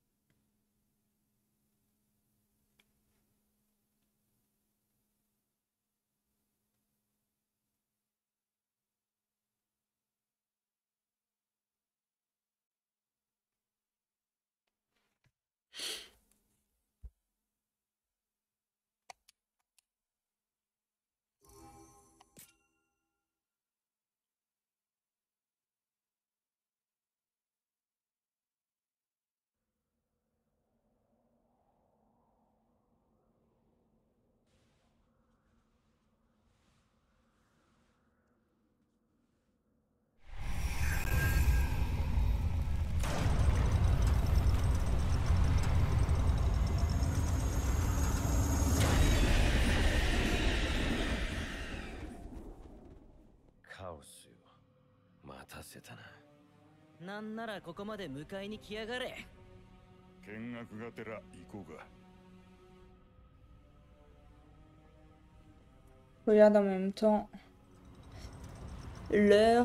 Regarde en même temps l'heure.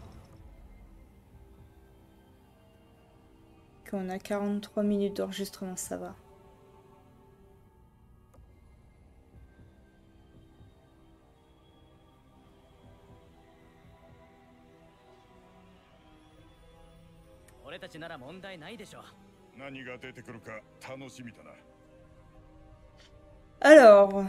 Qu'on a quarante-trois minutes d'enregistrement, ça va. Alors.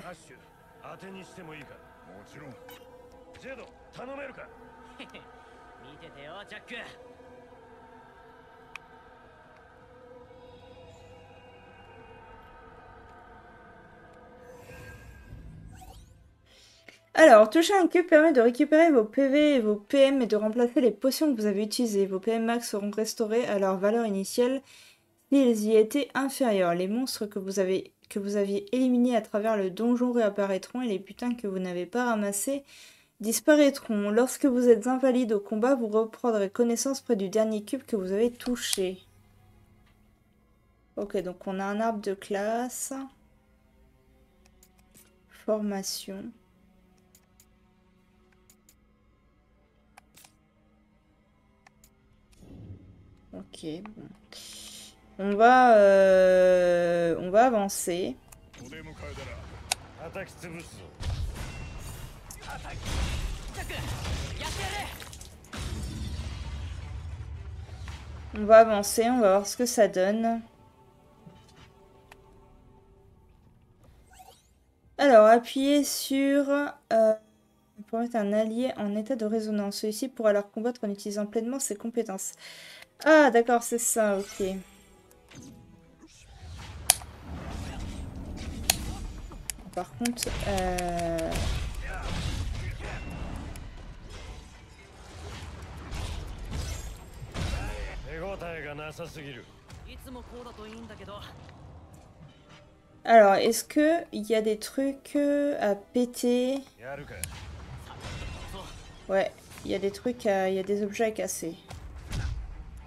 Alors, toucher un cube permet de récupérer vos P V et vos P M et de remplacer les potions que vous avez utilisées. Vos P M max seront restaurés à leur valeur initiale s'ils y étaient inférieurs. Les monstres que vous avez que vous aviez éliminés à travers le donjon réapparaîtront et les butins que vous n'avez pas ramassés disparaîtront. Lorsque vous êtes invalide au combat, vous reprendrez connaissance près du dernier cube que vous avez touché. Ok, donc on a un arbre de classe. Formation. Ok, bon. On va, euh, on va avancer. On va avancer, on va voir ce que ça donne. Alors, appuyez sur... Euh, pour mettre un allié en état de résonance. Celui-ci pourra alors combattre en utilisant pleinement ses compétences. Ah, d'accord, c'est ça, ok. Par contre, euh... alors, est-ce que il y a des trucs à péter? Ouais, il y a des trucs à... il y a des objets à casser.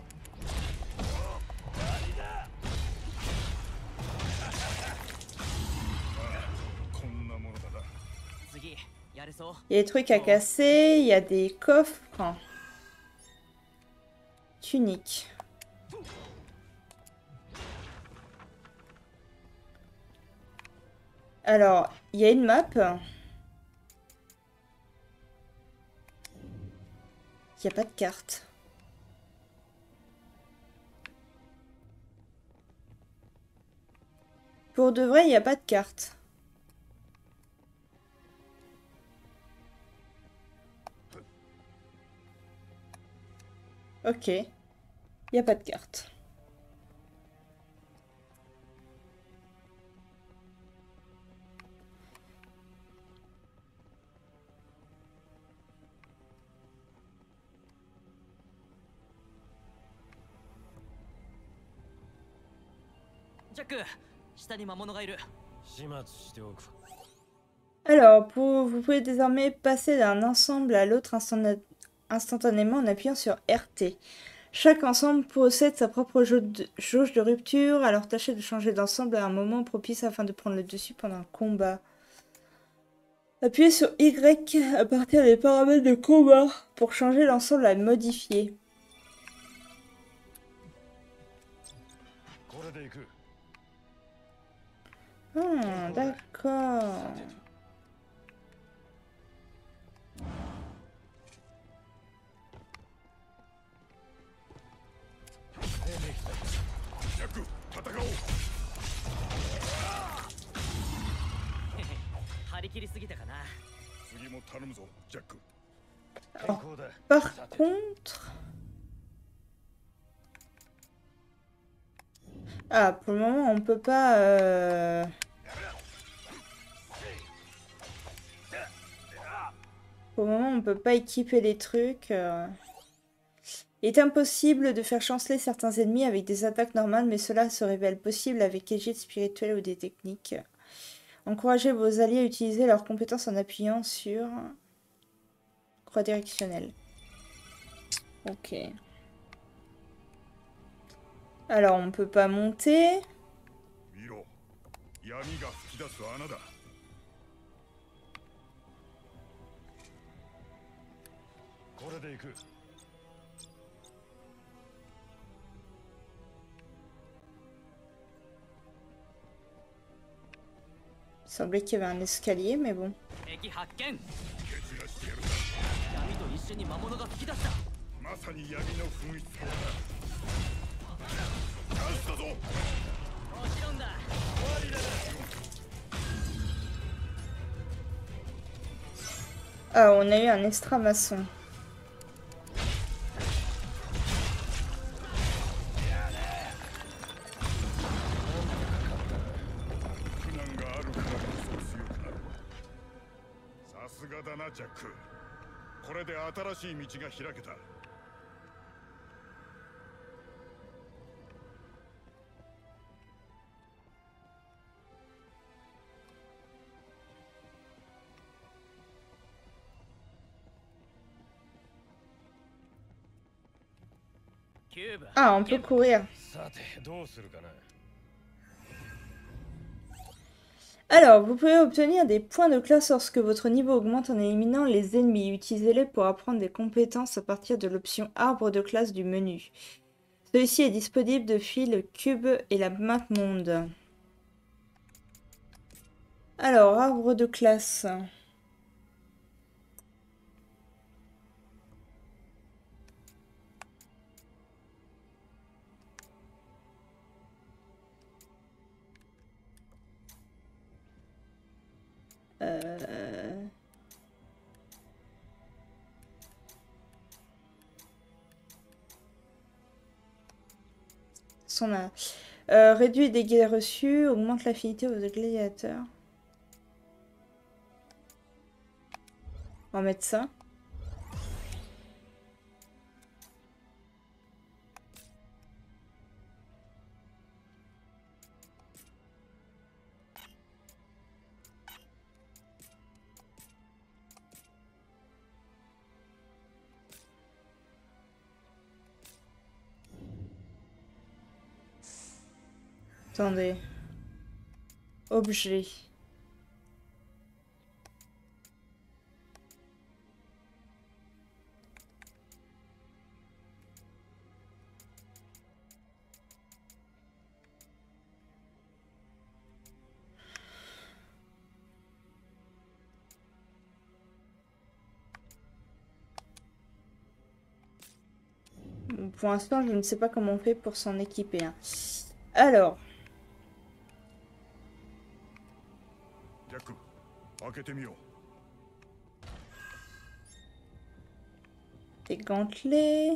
Il y a des trucs à casser, il y a des coffres. Enfin, tunique. Alors, il y a une map. Il n'y a pas de carte. Pour de vrai, il n'y a pas de carte. Ok. Il n'y a pas de carte. Alors, pour, vous pouvez désormais passer d'un ensemble à l'autre instant, instantanément en appuyant sur R T. Chaque ensemble possède sa propre jauge de, jauge de rupture, alors tâchez de changer d'ensemble à un moment propice afin de prendre le dessus pendant un combat. Appuyez sur Y à partir des paramètres de combat pour changer l'ensemble à modifier. Ah, d'accord. Alors, par contre... Ah, pour le moment, on peut pas... Euh... Pour le moment, on peut pas équiper les trucs. Euh... Il est impossible de faire chanceler certains ennemis avec des attaques normales, mais cela se révèle possible avec les gîtes spirituels ou des techniques. Encouragez vos alliés à utiliser leurs compétences en appuyant sur croix directionnelle. Ok. Alors, on peut pas monter. Il semblait qu'il y avait un escalier, mais bon. Ah, on a eu un extra-maçon. Ah, on peut courir. Alors, vous pouvez obtenir des points de classe lorsque votre niveau augmente en éliminant les ennemis. Utilisez-les pour apprendre des compétences à partir de l'option arbre de classe du menu. Celui-ci est disponible depuis le cube et la map monde. Alors, arbre de classe. Euh... Son a... euh, réduit les dégâts reçus, augmente l'affinité aux gladiateurs. On va mettre ça. Attendez. Objet. pour l'instant, je ne sais pas comment on fait pour s'en équiper. Hein. Alors. Des gantelets.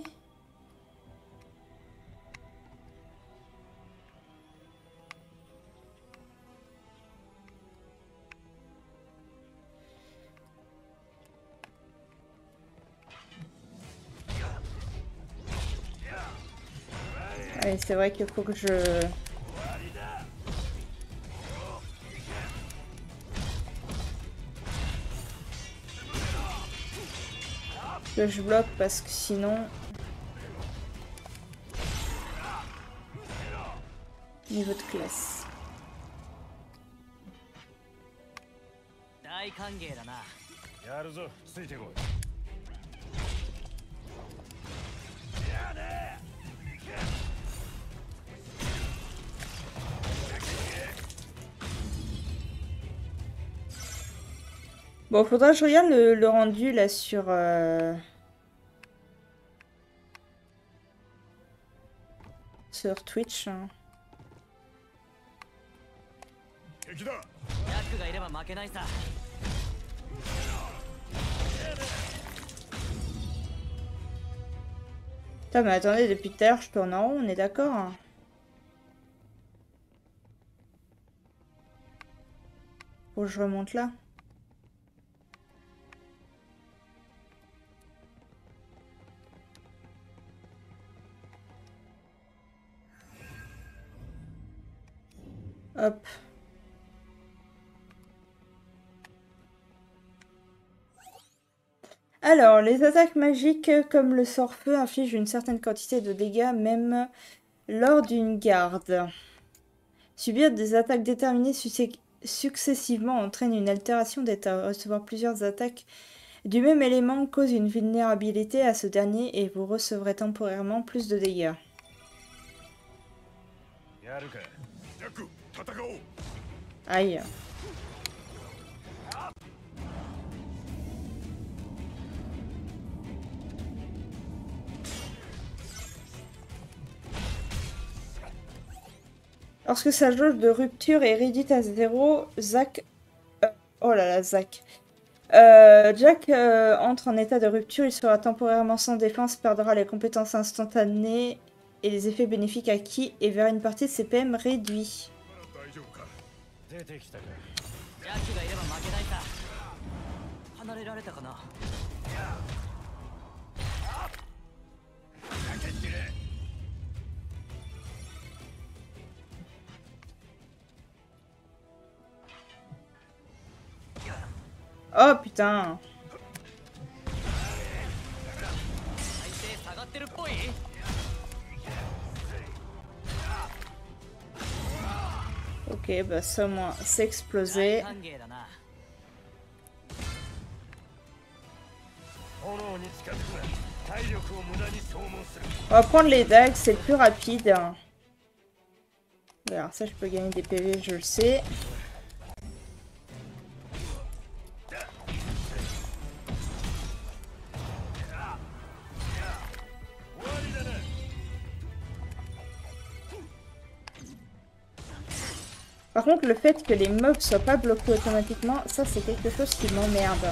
Allez, c'est vrai qu'il faut que je... que je bloque parce que sinon... Niveau de classe. Bon, faudra que je regarde le, le rendu là sur... Euh... sur Twitch. Hein. Putain, mais attendez, depuis tout à l'heure, je tourne en rond, on est d'accord hein. Faut que je remonte là. Hop. Alors, les attaques magiques comme le sort feu infligent une certaine quantité de dégâts même lors d'une garde. Subir des attaques déterminées successivement entraîne une altération d'état. Recevoir plusieurs attaques du même élément cause une vulnérabilité à ce dernier et vous recevrez temporairement plus de dégâts. Aïe. Lorsque sa jauge de rupture est réduite à zéro, Zack... Euh, oh là là, Zack. Euh, Jack euh, entre en état de rupture, il sera temporairement sans défense, perdra les compétences instantanées et les effets bénéfiques acquis et verra une partie de ses P M réduit. Oh putain. Ok, bah ça au moins c'est explosé. On va prendre les dagues, c'est le plus rapide. Alors ça je peux gagner des P V, je le sais. Par contre, le fait que les mobs soient pas bloqués automatiquement, ça c'est quelque chose qui m'emmerde.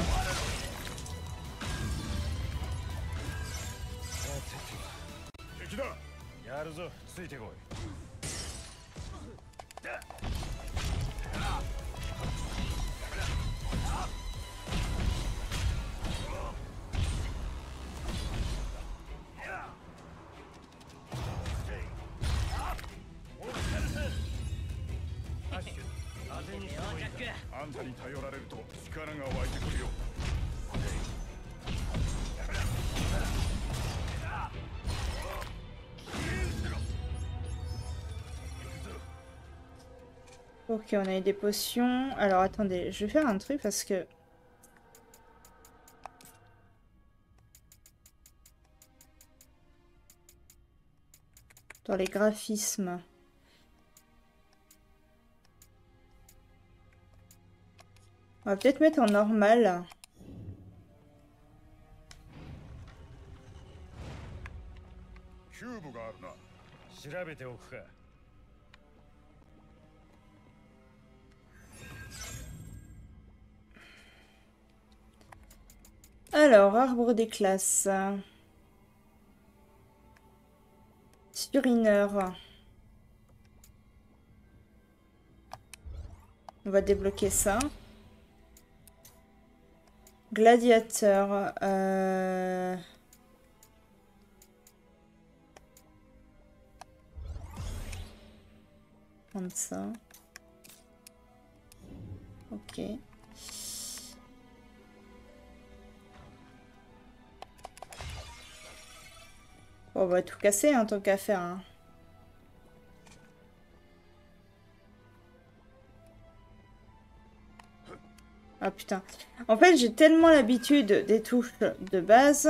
Ok, on a eu des potions. Alors attendez, je vais faire un truc parce que... Dans les graphismes... On va peut-être mettre en normal. るな。 調べておくか。 Alors, arbre des classes. Surineur. On va débloquer ça. Gladiateur. Euh... Prendre ça. Ok. On va tout casser, hein, tant qu'à faire. Hein. Ah putain. En fait, j'ai tellement l'habitude des touches de base.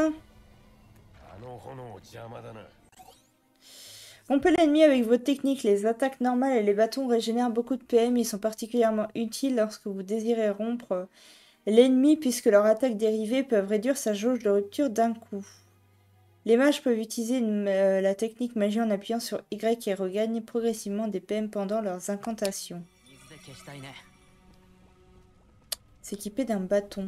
Rompez l'ennemi avec votre technique. Les attaques normales et les bâtons régénèrent beaucoup de P M. Ils sont particulièrement utiles lorsque vous désirez rompre l'ennemi puisque leurs attaques dérivées peuvent réduire sa jauge de rupture d'un coup. Les mages peuvent utiliser une, euh, la technique magie en appuyant sur Y et regagnent progressivement des P M pendant leurs incantations. S'équiper d'un bâton.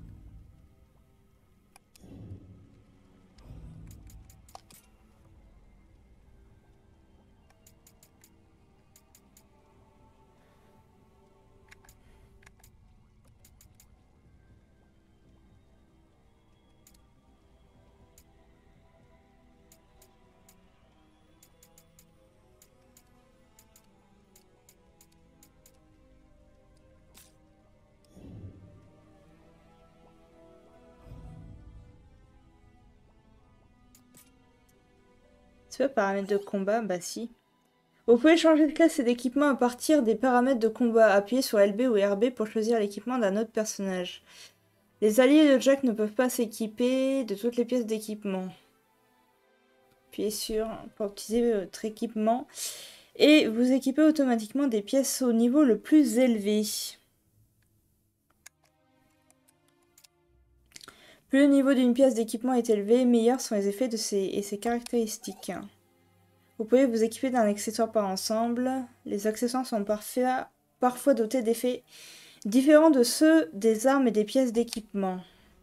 Tu vois, paramètres de combat, bah si. Vous pouvez changer de classe et d'équipement à partir des paramètres de combat. Appuyez sur L B ou R B pour choisir l'équipement d'un autre personnage. Les alliés de Jack ne peuvent pas s'équiper de toutes les pièces d'équipement. Appuyez sur pour optimiser votre équipement. Et vous équipez automatiquement des pièces au niveau le plus élevé. Plus le niveau d'une pièce d'équipement est élevé, meilleurs sont les effets de ses, et ses caractéristiques. Vous pouvez vous équiper d'un accessoire par ensemble. Les accessoires sont parfaits, parfois dotés d'effets différents de ceux des armes et des pièces d'équipement.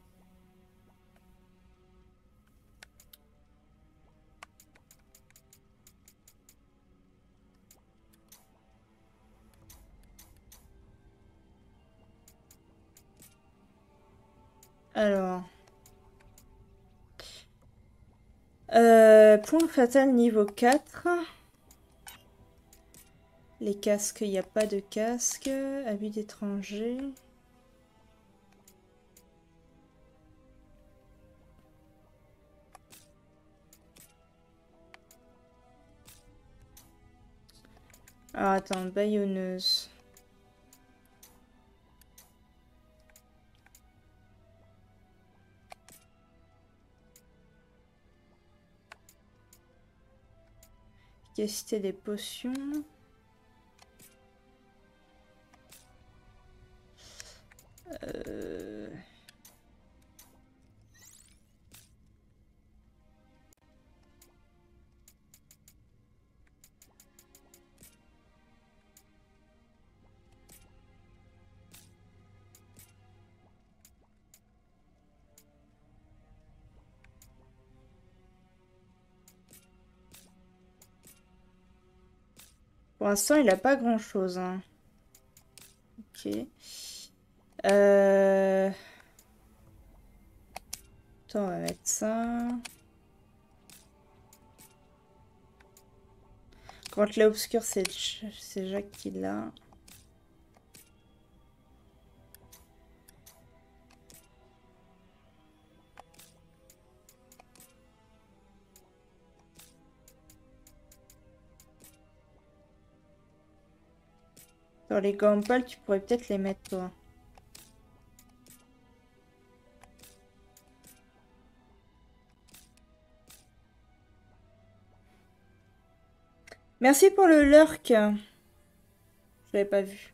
Alors... Euh, point fatal niveau quatre. Les casques, il n'y a pas de casque. Abus d'étranger. Alors attends, baïonneuse. Efficacité des potions. Euh... Pour l'instant, il n'a pas grand-chose. Hein. Ok. Euh... Attends, on va mettre ça. Quand l'est obscur, c'est Jacques qui l'a. Dans les gants pâles, tu pourrais peut-être les mettre, toi. Merci pour le lurk. Je l'avais pas vu.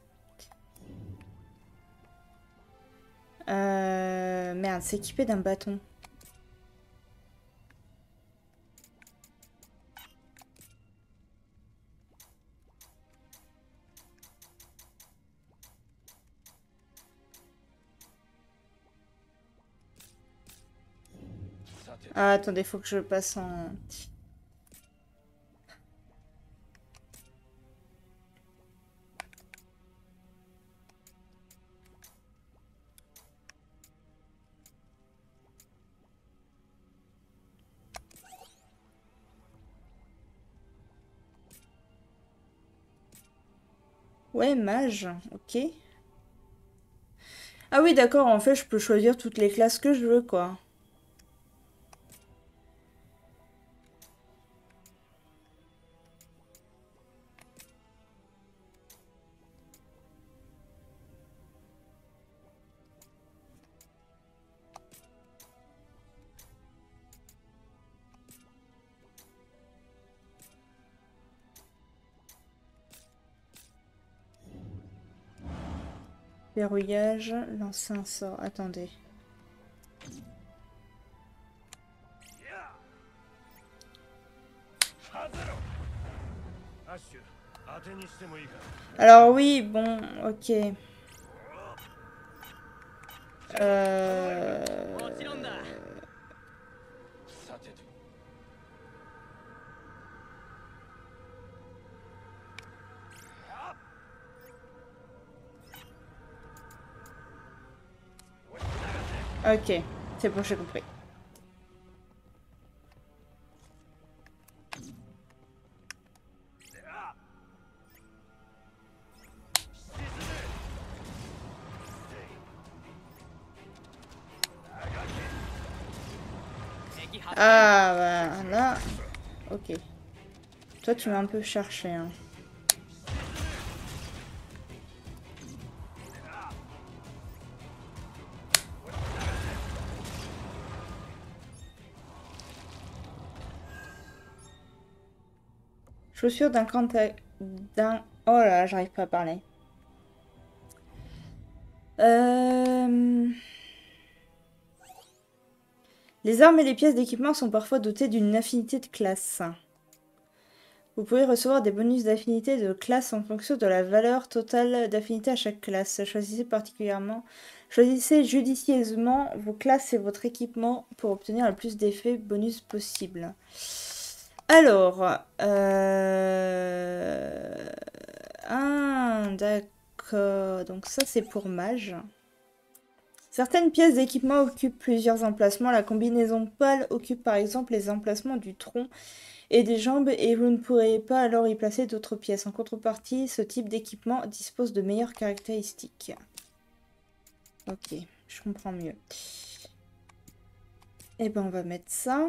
Euh... Merde, s'équiper d'un bâton. Ah, attendez, faut que je passe en... Ouais, mage, ok. Ah oui, d'accord, en fait, je peux choisir toutes les classes que je veux, quoi. Verrouillage, lancer un sort. Attendez. Alors oui, bon, ok. Euh... Ok, c'est bon, j'ai compris. Ah, bah là... Ok. Toi, tu m'as un peu cherché, hein. Chaussures d'un contact... d'un... Oh là, j'arrive pas à parler. Euh... Les armes et les pièces d'équipement sont parfois dotées d'une affinité de classe. Vous pouvez recevoir des bonus d'affinité de classe en fonction de la valeur totale d'affinité à chaque classe. Choisissez particulièrement... Choisissez judicieusement vos classes et votre équipement pour obtenir le plus d'effets bonus possible. Alors... Euh... Ah, d'accord. Donc ça, c'est pour mage. Certaines pièces d'équipement occupent plusieurs emplacements. La combinaison pâle occupe par exemple les emplacements du tronc et des jambes et vous ne pourrez pas alors y placer d'autres pièces. En contrepartie, ce type d'équipement dispose de meilleures caractéristiques. Ok, je comprends mieux. Et ben on va mettre ça.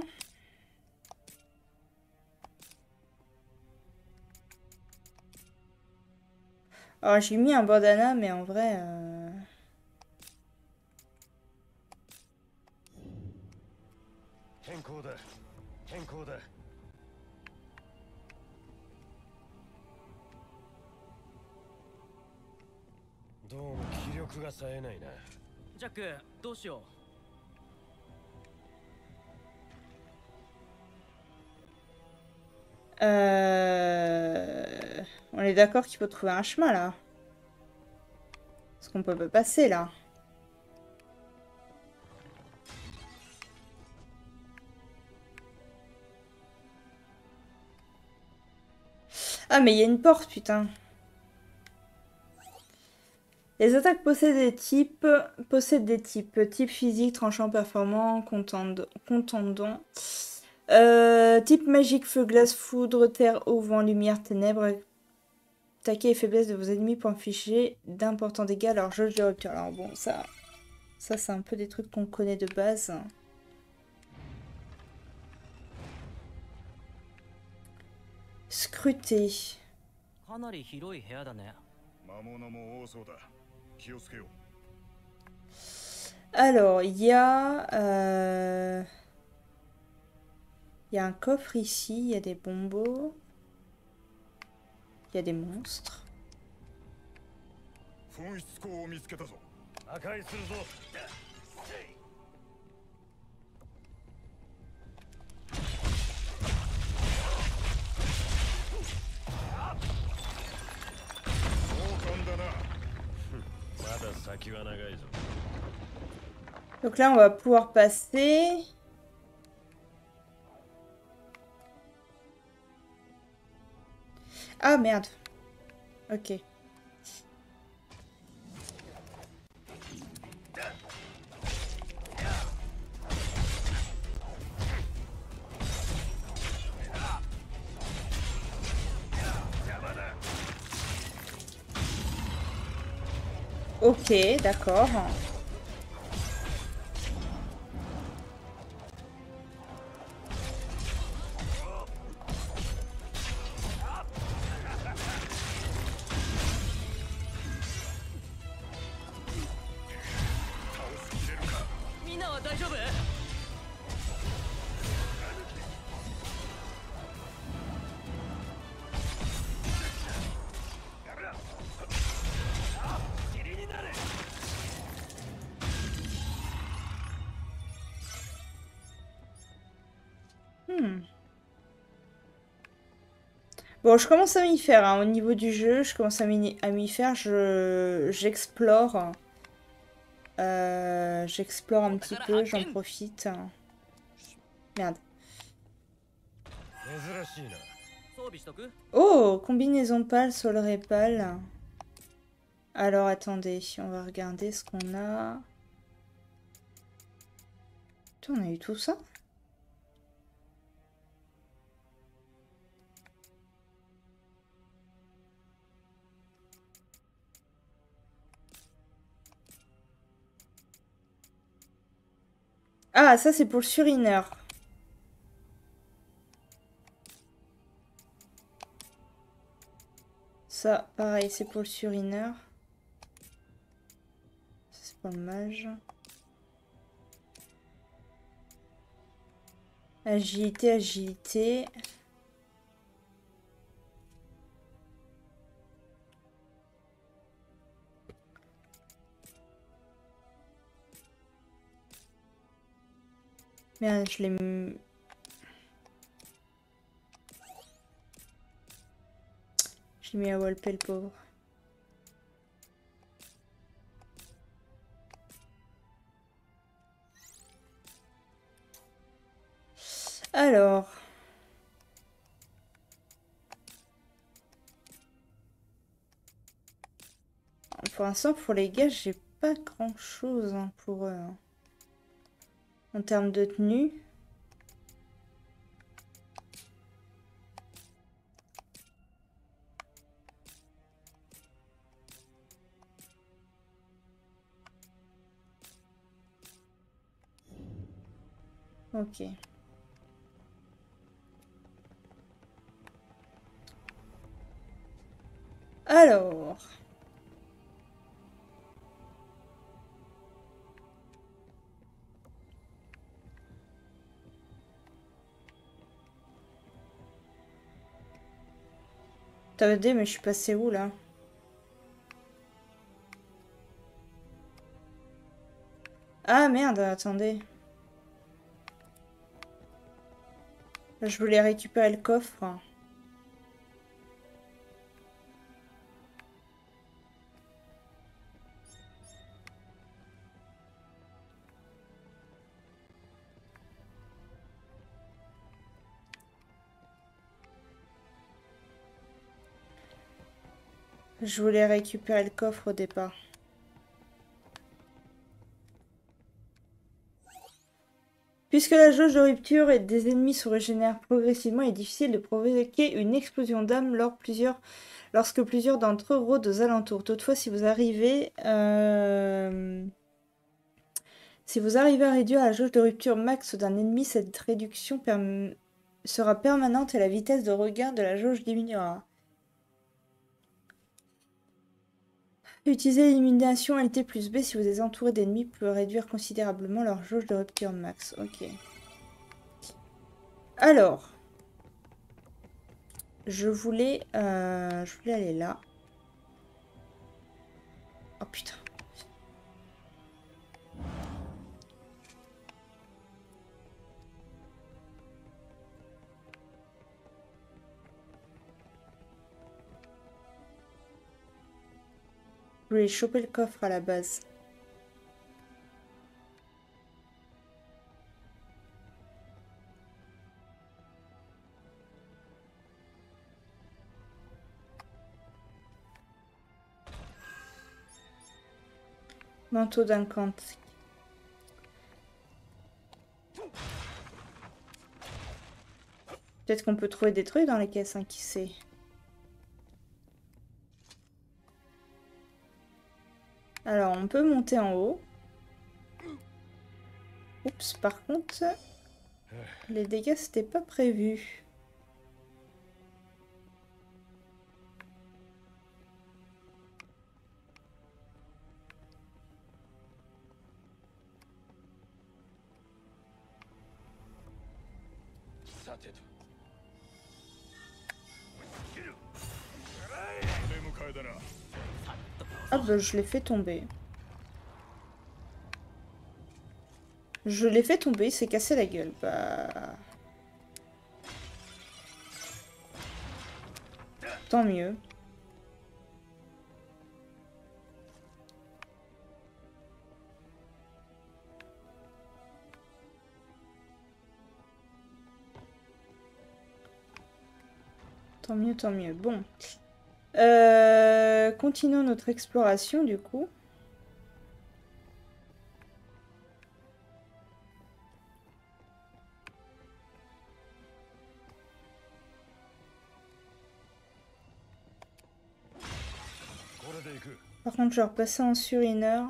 Alors j'ai mis un bandana mais en vrai... Euh... Euh... On est d'accord qu'il faut trouver un chemin là. Parce qu'on peut pas passer là. Ah mais il y a une porte putain. Les attaques possèdent des types, possèdent des types, type physique, tranchant, performant, contendant. contendant. Euh, type magique, feu, glace, foudre, terre, eau, vent, lumière, ténèbres. Attaquer et faiblesse de vos ennemis pour infliger d'importants dégâts. Alors jauge de rupture. Alors bon, ça, ça c'est un peu des trucs qu'on connaît de base. Scruter. Alors, il y a... Euh... Il y a un coffre ici, il y a des bonbons. Il y a des monstres. Donc là, on va pouvoir passer. Ah merde. Ok. Ok, d'accord. Hmm. Bon, je commence à m'y faire, hein. Au niveau du jeu, je commence à m'y à m'y faire. Je j'explore. Euh, j'explore un petit peu, j'en profite. Merde. Oh, combinaison pâle, soleil pâle. Alors, attendez, on va regarder ce qu'on a. Putain, on a eu tout ça? Ah, ça c'est pour le surineur. Ça, pareil, c'est pour le surineur. Ça, c'est pour le mage. Agilité, agilité. Merde, je l'ai mis... Je l'ai mis à Walpé, le pauvre. Alors... Pour l'instant, pour les gars, j'ai pas grand chose hein, pour eux. Hein. En termes de tenue. Ok. Alors... T'as aidé, mais je suis passée où, là? Ah, merde, attendez. Je voulais récupérer le coffre. Je voulais récupérer le coffre au départ. Puisque la jauge de rupture et des ennemis se régénèrent progressivement, il est difficile de provoquer une explosion d'âme lors plusieurs, lorsque plusieurs d'entre eux rôdent aux alentours. Toutefois, si vous arrivez... Euh... Si vous arrivez à réduire la jauge de rupture max d'un ennemi, cette réduction perm... sera permanente et la vitesse de regain de la jauge diminuera. Utilisez l'élimination L T plus B si vous êtes entouré d'ennemis peut réduire considérablement leur jauge de rupture max. Ok. Alors. Je voulais... Euh, je voulais aller là. Oh putain. Je voulais choper le coffre à la base. Manteau d'incante. Peut-être qu'on peut trouver des trucs dans les caisses, hein, qui sait. Alors, on peut monter en haut. Oups, par contre, les dégâts, c'était pas prévu. Ah bah je l'ai fait tomber. Je l'ai fait tomber, il s'est cassé la gueule. Bah... Tant mieux. Tant mieux, tant mieux. Bon. Euh, continuons notre exploration du coup. Par contre, je vais repasser en surineur.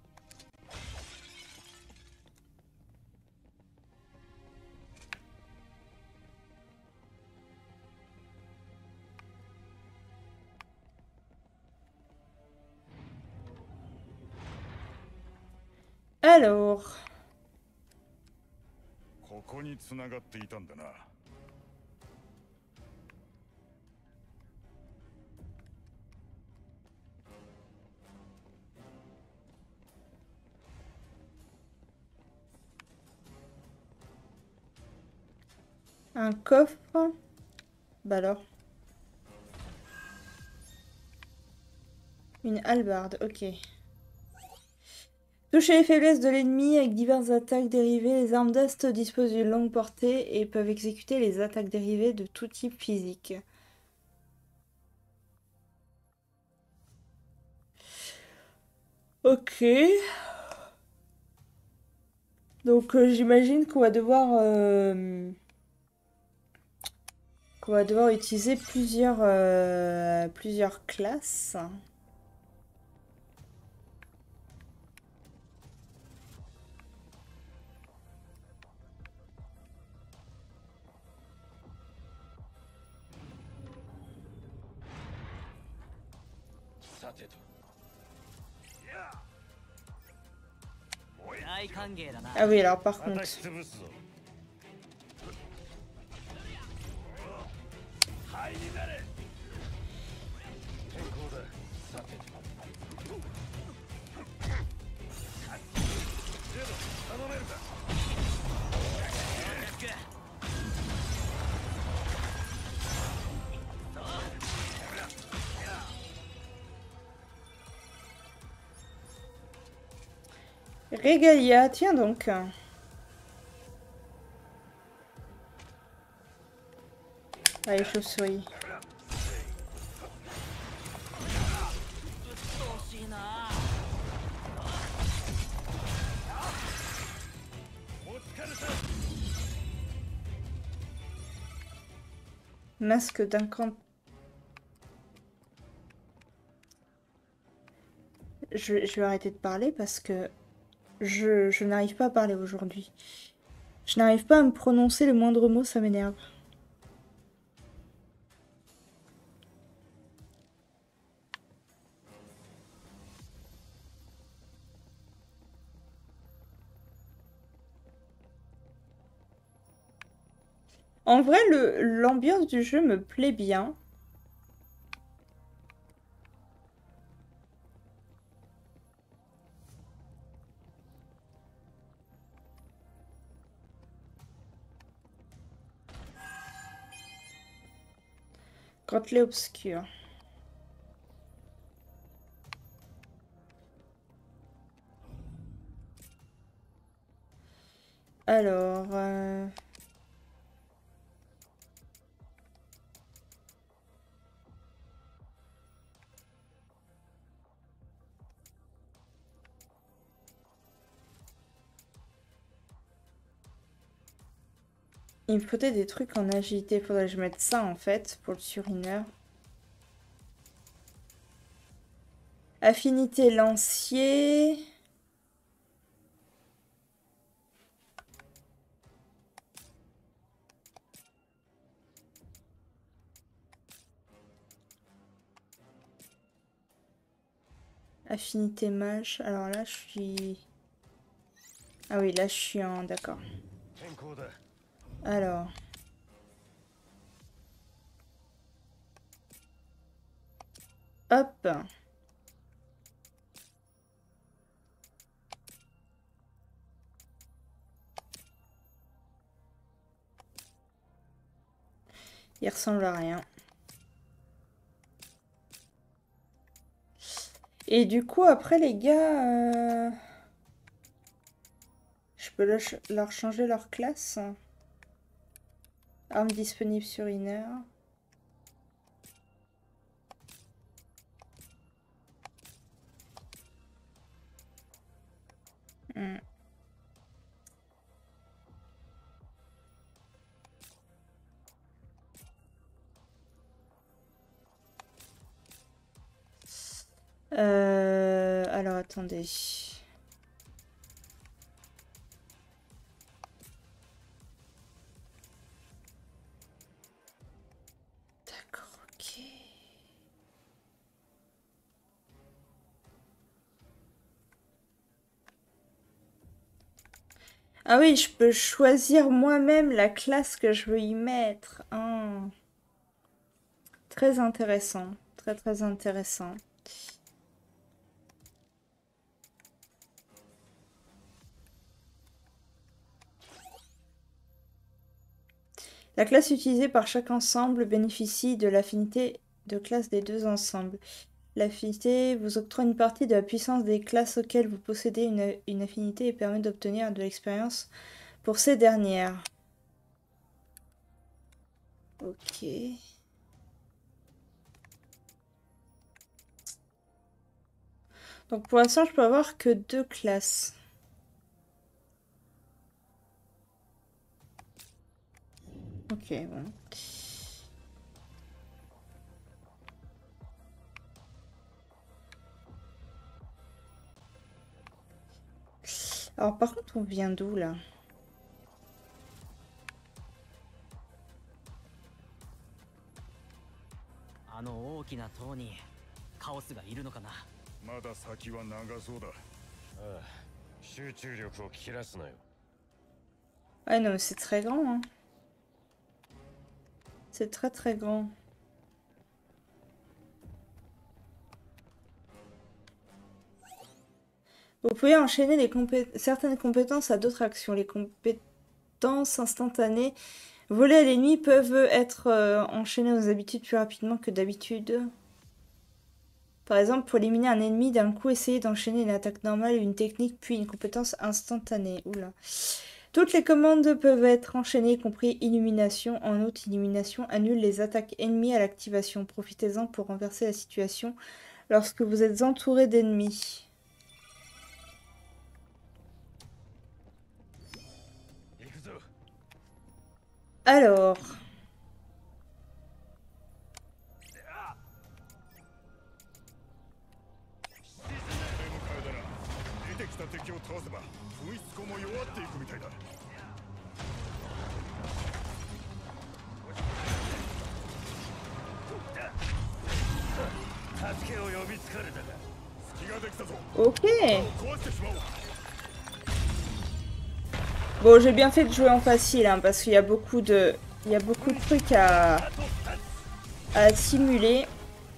Alors. ここに繋がっていたんだな。 Un coffre. Bah alors. Une hallebarde, ok. Toucher les faiblesses de l'ennemi avec diverses attaques dérivées. Les armes d'Ast disposent d'une longue portée et peuvent exécuter les attaques dérivées de tout type physique. Ok. Donc euh, j'imagine qu'on va devoir euh, qu'on va devoir utiliser plusieurs euh, plusieurs classes. Ah oui, alors par contre. Régalia, tiens donc. Allez, chauve-souris. Masque d'incant... Je, je vais arrêter de parler parce que je, je n'arrive pas à parler aujourd'hui. Je n'arrive pas à me prononcer le moindre mot, ça m'énerve. En vrai, le, l'ambiance du jeu me plaît bien. Grotte obscure. Alors... Euh... Il me faudrait des trucs en agilité. Faudrait que je mette ça en fait pour le surineur. Affinité lancier. Affinité mage. Alors là, je suis... Ah oui, là, je suis en... D'accord. Alors... Hop. Il ressemble à rien. Et du coup, après, les gars... Euh... Je peux leur, leur changer leur classe. Arme disponible sur Inner. Hmm. Euh... Alors, attendez. Ah oui, je peux choisir moi-même la classe que je veux y mettre. Ah. Très intéressant. Très très intéressant. La classe utilisée par chaque ensemble bénéficie de l'affinité de classe des deux ensembles. L'affinité vous octroie une partie de la puissance des classes auxquelles vous possédez une, une affinité et permet d'obtenir de l'expérience pour ces dernières. Ok. Donc pour l'instant, je peux avoir que deux classes. Ok, bon. Alors par contre, on vient d'où là? Ah non, mais c'est très grand, hein. C'est très très grand. Vous pouvez enchaîner les compé certaines compétences à d'autres actions. Les compétences instantanées volées à l'ennemi peuvent être euh, enchaînées aux habitudes plus rapidement que d'habitude. Par exemple, pour éliminer un ennemi d'un coup, essayez d'enchaîner une attaque normale, une technique, puis une compétence instantanée. Oula. Toutes les commandes peuvent être enchaînées, y compris Illumination. En outre, Illumination annule les attaques ennemies à l'activation. Profitez-en pour renverser la situation lorsque vous êtes entouré d'ennemis. Alors... Ok. Bon, j'ai bien fait de jouer en facile, hein, parce qu'il y a beaucoup de... Il y a beaucoup de trucs à... à simuler.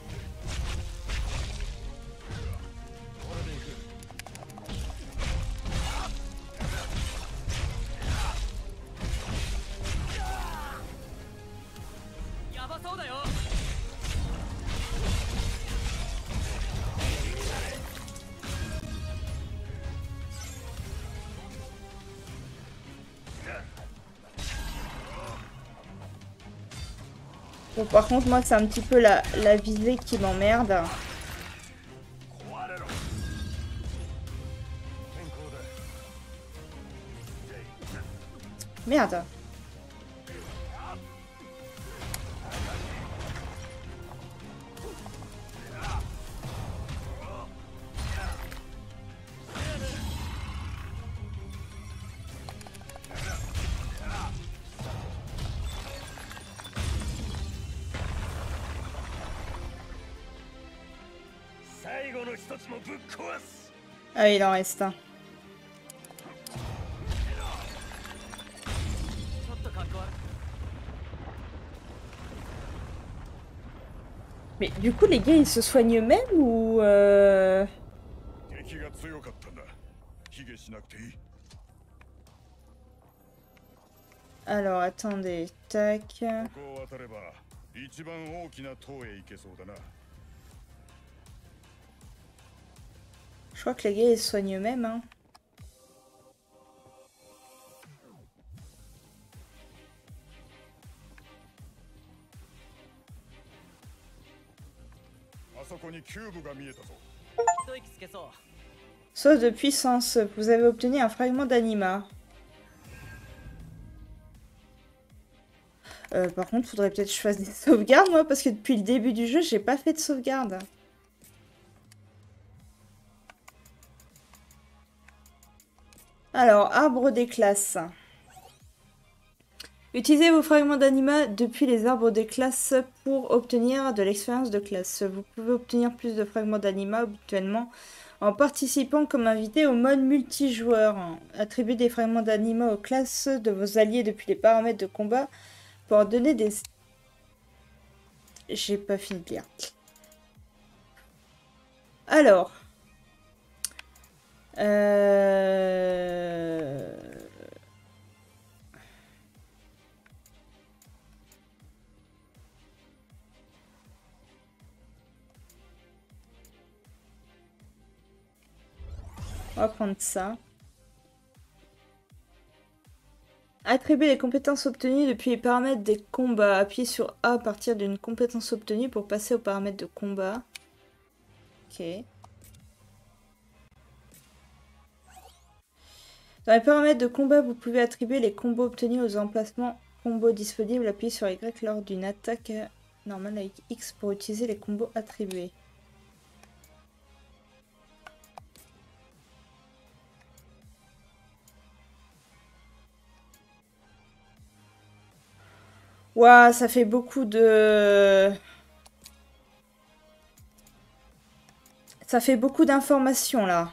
Bon, par contre, moi, c'est un petit peu la, la visée qui m'emmerde. Merde. Ah, il en reste un. Mais du coup, les gars, ils se soignent eux-mêmes ou... Euh... Alors, attendez. Tac. Je crois que les gars, ils se soignent eux-mêmes, hein. Saut de puissance. Vous avez obtenu un fragment d'anima. Euh, par contre, faudrait peut-être que je fasse des sauvegardes, moi, parce que depuis le début du jeu, j'ai pas fait de sauvegarde. Alors, arbre des classes. Utilisez vos fragments d'anima depuis les arbres des classes pour obtenir de l'expérience de classe. Vous pouvez obtenir plus de fragments d'anima habituellement en participant comme invité au mode multijoueur. Attribuez des fragments d'anima aux classes de vos alliés depuis les paramètres de combat pour en donner des... J'ai pas fini de lire. Alors... Euh... On va prendre ça. Attribuer les compétences obtenues depuis les paramètres des combats. Appuyez sur A à partir d'une compétence obtenue pour passer aux paramètres de combat. Ok. Dans les paramètres de combat, vous pouvez attribuer les combos obtenus aux emplacements combos disponibles. Appuyez sur Y lors d'une attaque normale avec X pour utiliser les combos attribués. Waouh, ça fait beaucoup de... Ça fait beaucoup d'informations là.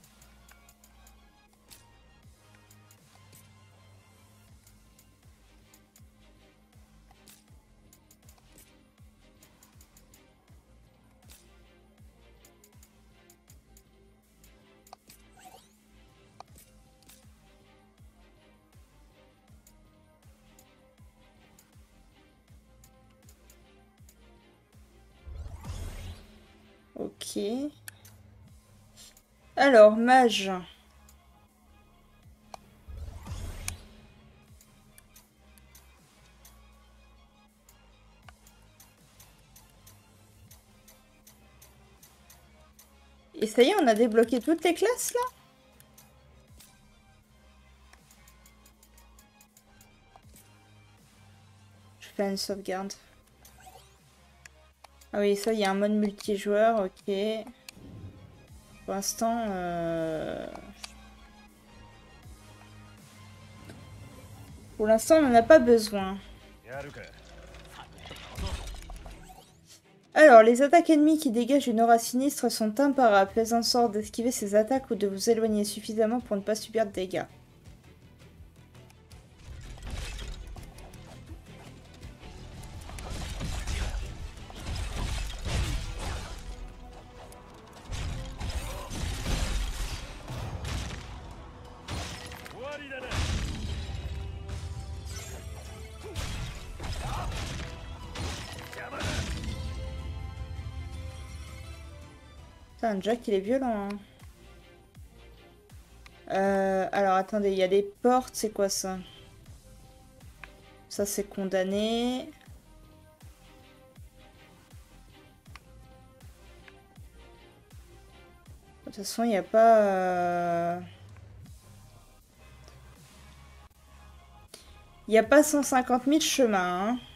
Ok. Alors, mage. Et ça y est, on a débloqué toutes les classes là? Je fais une sauvegarde. Ah oui, ça, il y a un mode multijoueur, ok. Pour l'instant, euh... pour l'instant, on n'en a pas besoin. Alors, les attaques ennemies qui dégagent une aura sinistre sont imparables. Faites en sorte d'esquiver ces attaques ou de vous éloigner suffisamment pour ne pas subir de dégâts. Putain, Jack, il est violent. Hein. Euh, alors, attendez, il y a des portes. C'est quoi ça? Ça, c'est condamné. De toute façon, il n'y a pas... Euh... Il n'y a pas cent cinquante mille chemins. Hein.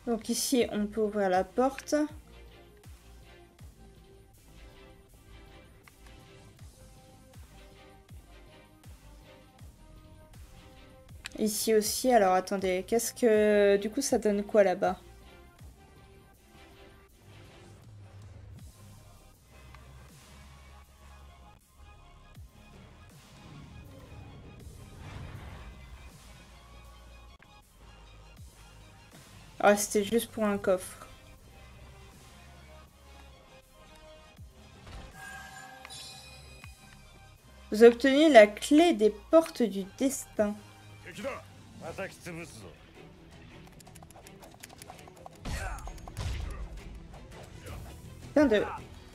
Donc ici, on peut ouvrir la porte. Ici aussi, alors attendez, qu'est-ce que... Du coup, ça donne quoi là-bas? Ah, c'était juste pour un coffre. Vous obtenez la clé des portes du destin. Putain de...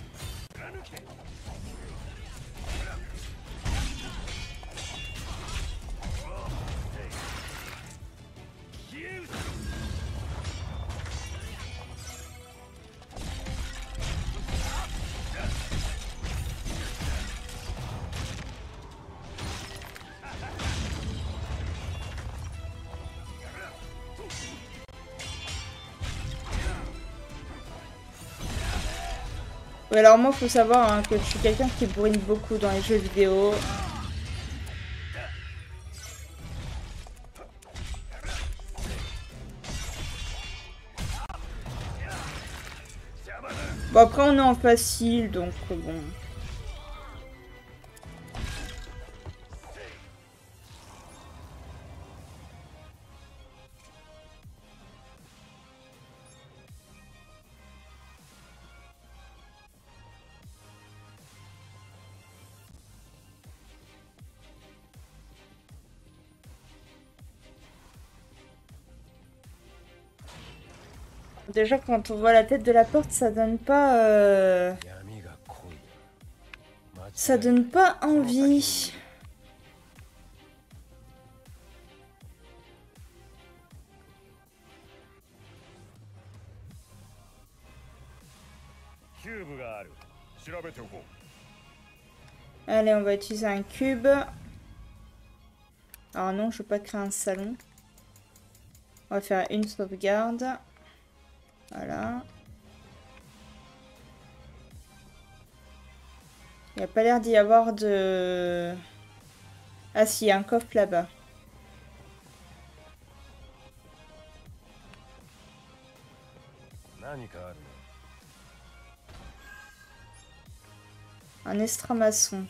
Ouais, alors moi, faut savoir hein, que je suis quelqu'un qui brûle beaucoup dans les jeux vidéo. Bon, après, on est en facile, donc bon... Déjà, quand on voit la tête de la porte, ça donne pas... Euh... Ça donne pas envie. Allez, on va utiliser un cube. Alors non, je veux pas créer un salon. On va faire une sauvegarde. Voilà. Il n'y a pas l'air d'y avoir de... Ah si, il y a un coffre là-bas. Un estramaçon.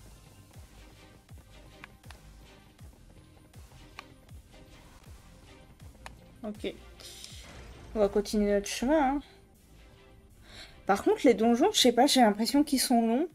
Ok. On va continuer notre chemin. Hein. Par contre, les donjons, je sais pas, j'ai l'impression qu'ils sont longs.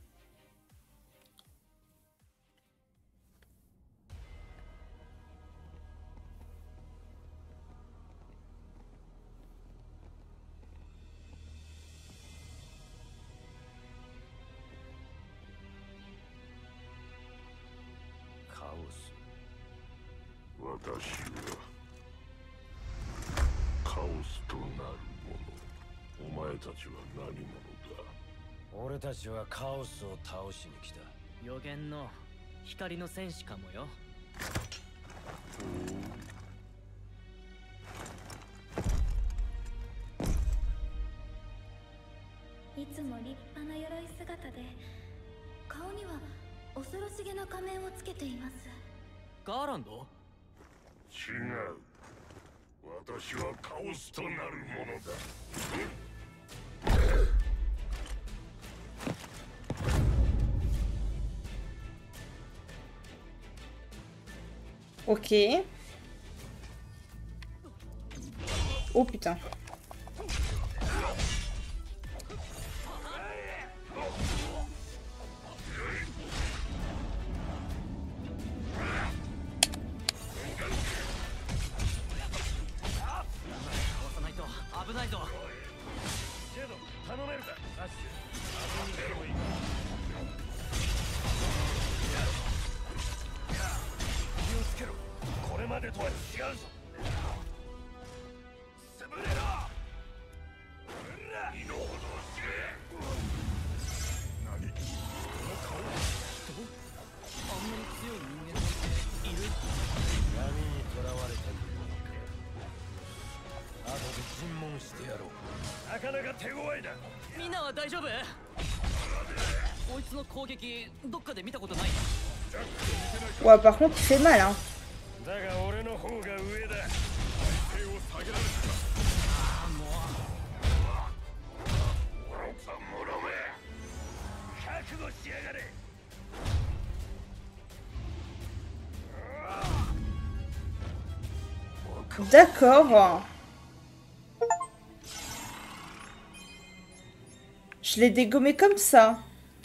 いつも立派な鎧姿で顔には恐ろしげな仮面をつけています。 ガーランド？ 違う。私はカオスとなるものだ。 Ok. Oh putain. 尋問してやろう。なかなか手強いな。 みんなは大丈夫？こいつの攻撃どっかで見たことない？ Ouais, par contre, il fait mal, hein. だが俺の方が上だ。体勢を下げられるか。ああもう。愚か者め。覚悟しやがれ。 D'accord. Je l'ai dégommé comme ça.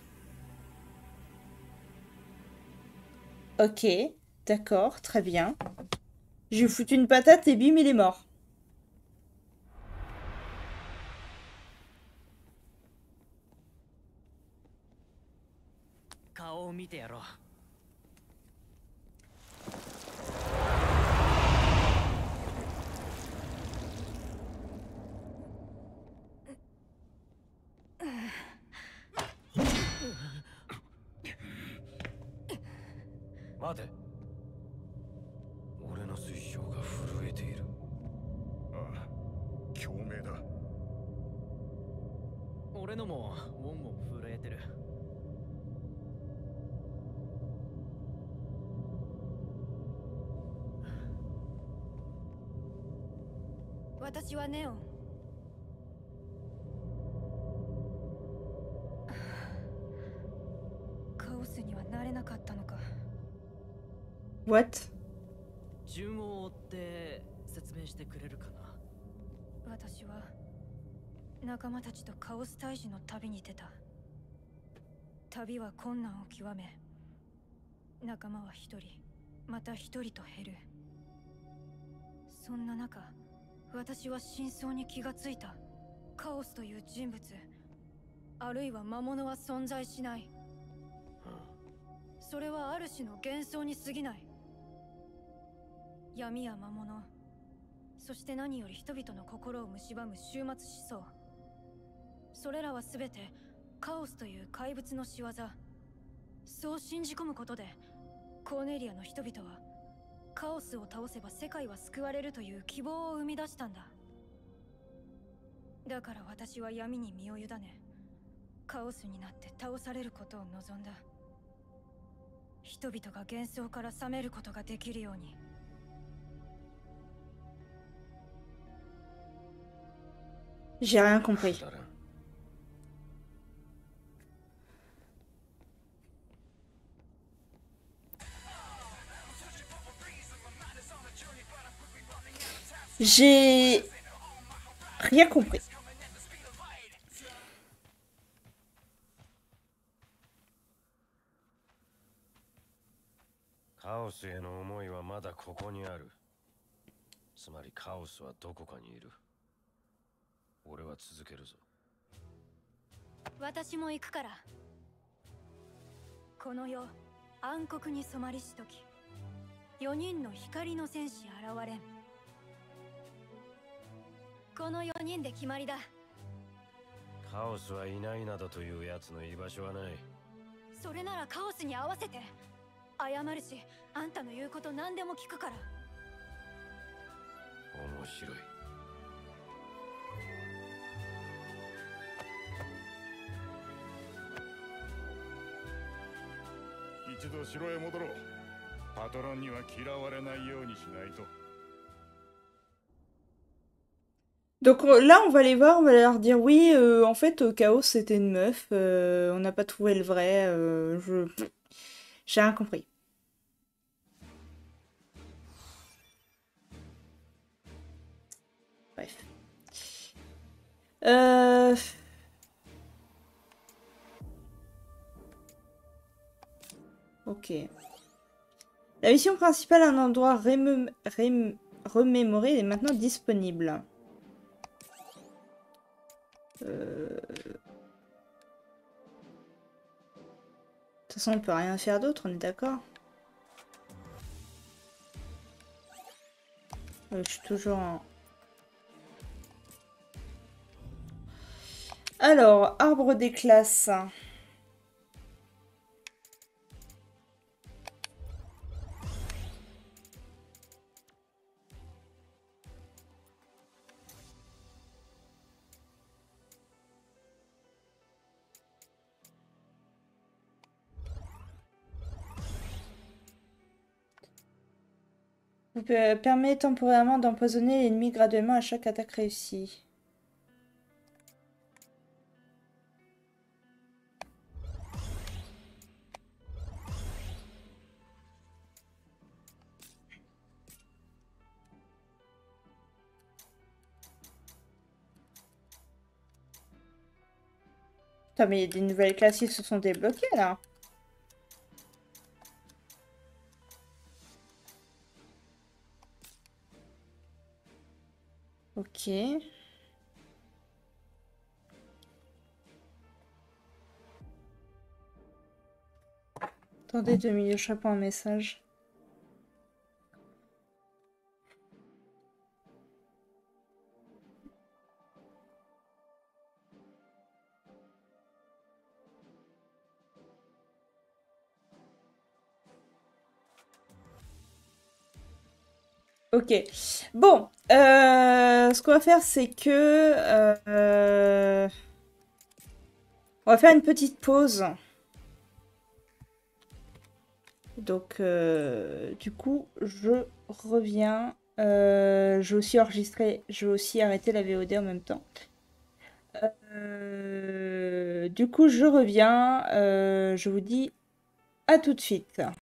Ok, d'accord, très bien. Je lui foutu une patate et bim, il est mort. What? 順を追って説明してくれるかな。 私は仲間たちとカオス退治の旅に出た。旅は困難を極め、仲間は一人また一人と減る。そんな中、私は真相に気がついた。カオスという人物、あるいは魔物は存在しない。それはある種の幻想に過ぎない。闇や魔物、そして何より人々の心を蝕む終末思想、それらは全てカオスという怪物の仕業。そう信じ込むことでコーネリアの人々はカオスを倒せば世界は救われるという希望を生み出したんだ。だから私は闇に身を委ね、カオスになって倒されることを望んだ。人々が幻想から覚めることができるように。 J'ai rien compris. J'ai rien compris. カオスへの思いはまだここにある。つまりカオスはどこかにいる。俺は続けるぞ。 私も行くから。この世暗黒に染まりしとき、四人の光の戦士現れん。この四人で決まりだ。 カオスはいないなどというやつの居場所はない。 それならカオスに合わせて。謝るし、あんたの言うこと何でも聞くから。 面白い。 一度城へ戻ろう。パトロンには嫌われないようにしないと。 Donc là, on va les voir, on va leur dire oui, euh, en fait, euh, Chaos c'était une meuf, euh, on n'a pas trouvé le vrai, euh, je... J'ai rien compris. Bref. Euh... Ok. La mission principale, un endroit rémé... rém... remémoré, est maintenant disponible. Euh... De toute façon, on peut rien faire d'autre, on est d'accord? euh, Je suis toujours en... Alors, arbre des classes. Vous euh, permet temporairement d'empoisonner l'ennemi graduellement à chaque attaque réussie. Putain, mais il y a des nouvelles classes qui se sont débloquées là. Ok. Attendez deux minutes, je réponds un message. Ok. Bon, euh, ce qu'on va faire, c'est que... Euh, on va faire une petite pause. Donc, euh, du coup, je reviens. Euh, je vais aussi enregistrer, je vais aussi arrêter la V O D en même temps. Euh, du coup, je reviens. Euh, je vous dis à tout de suite.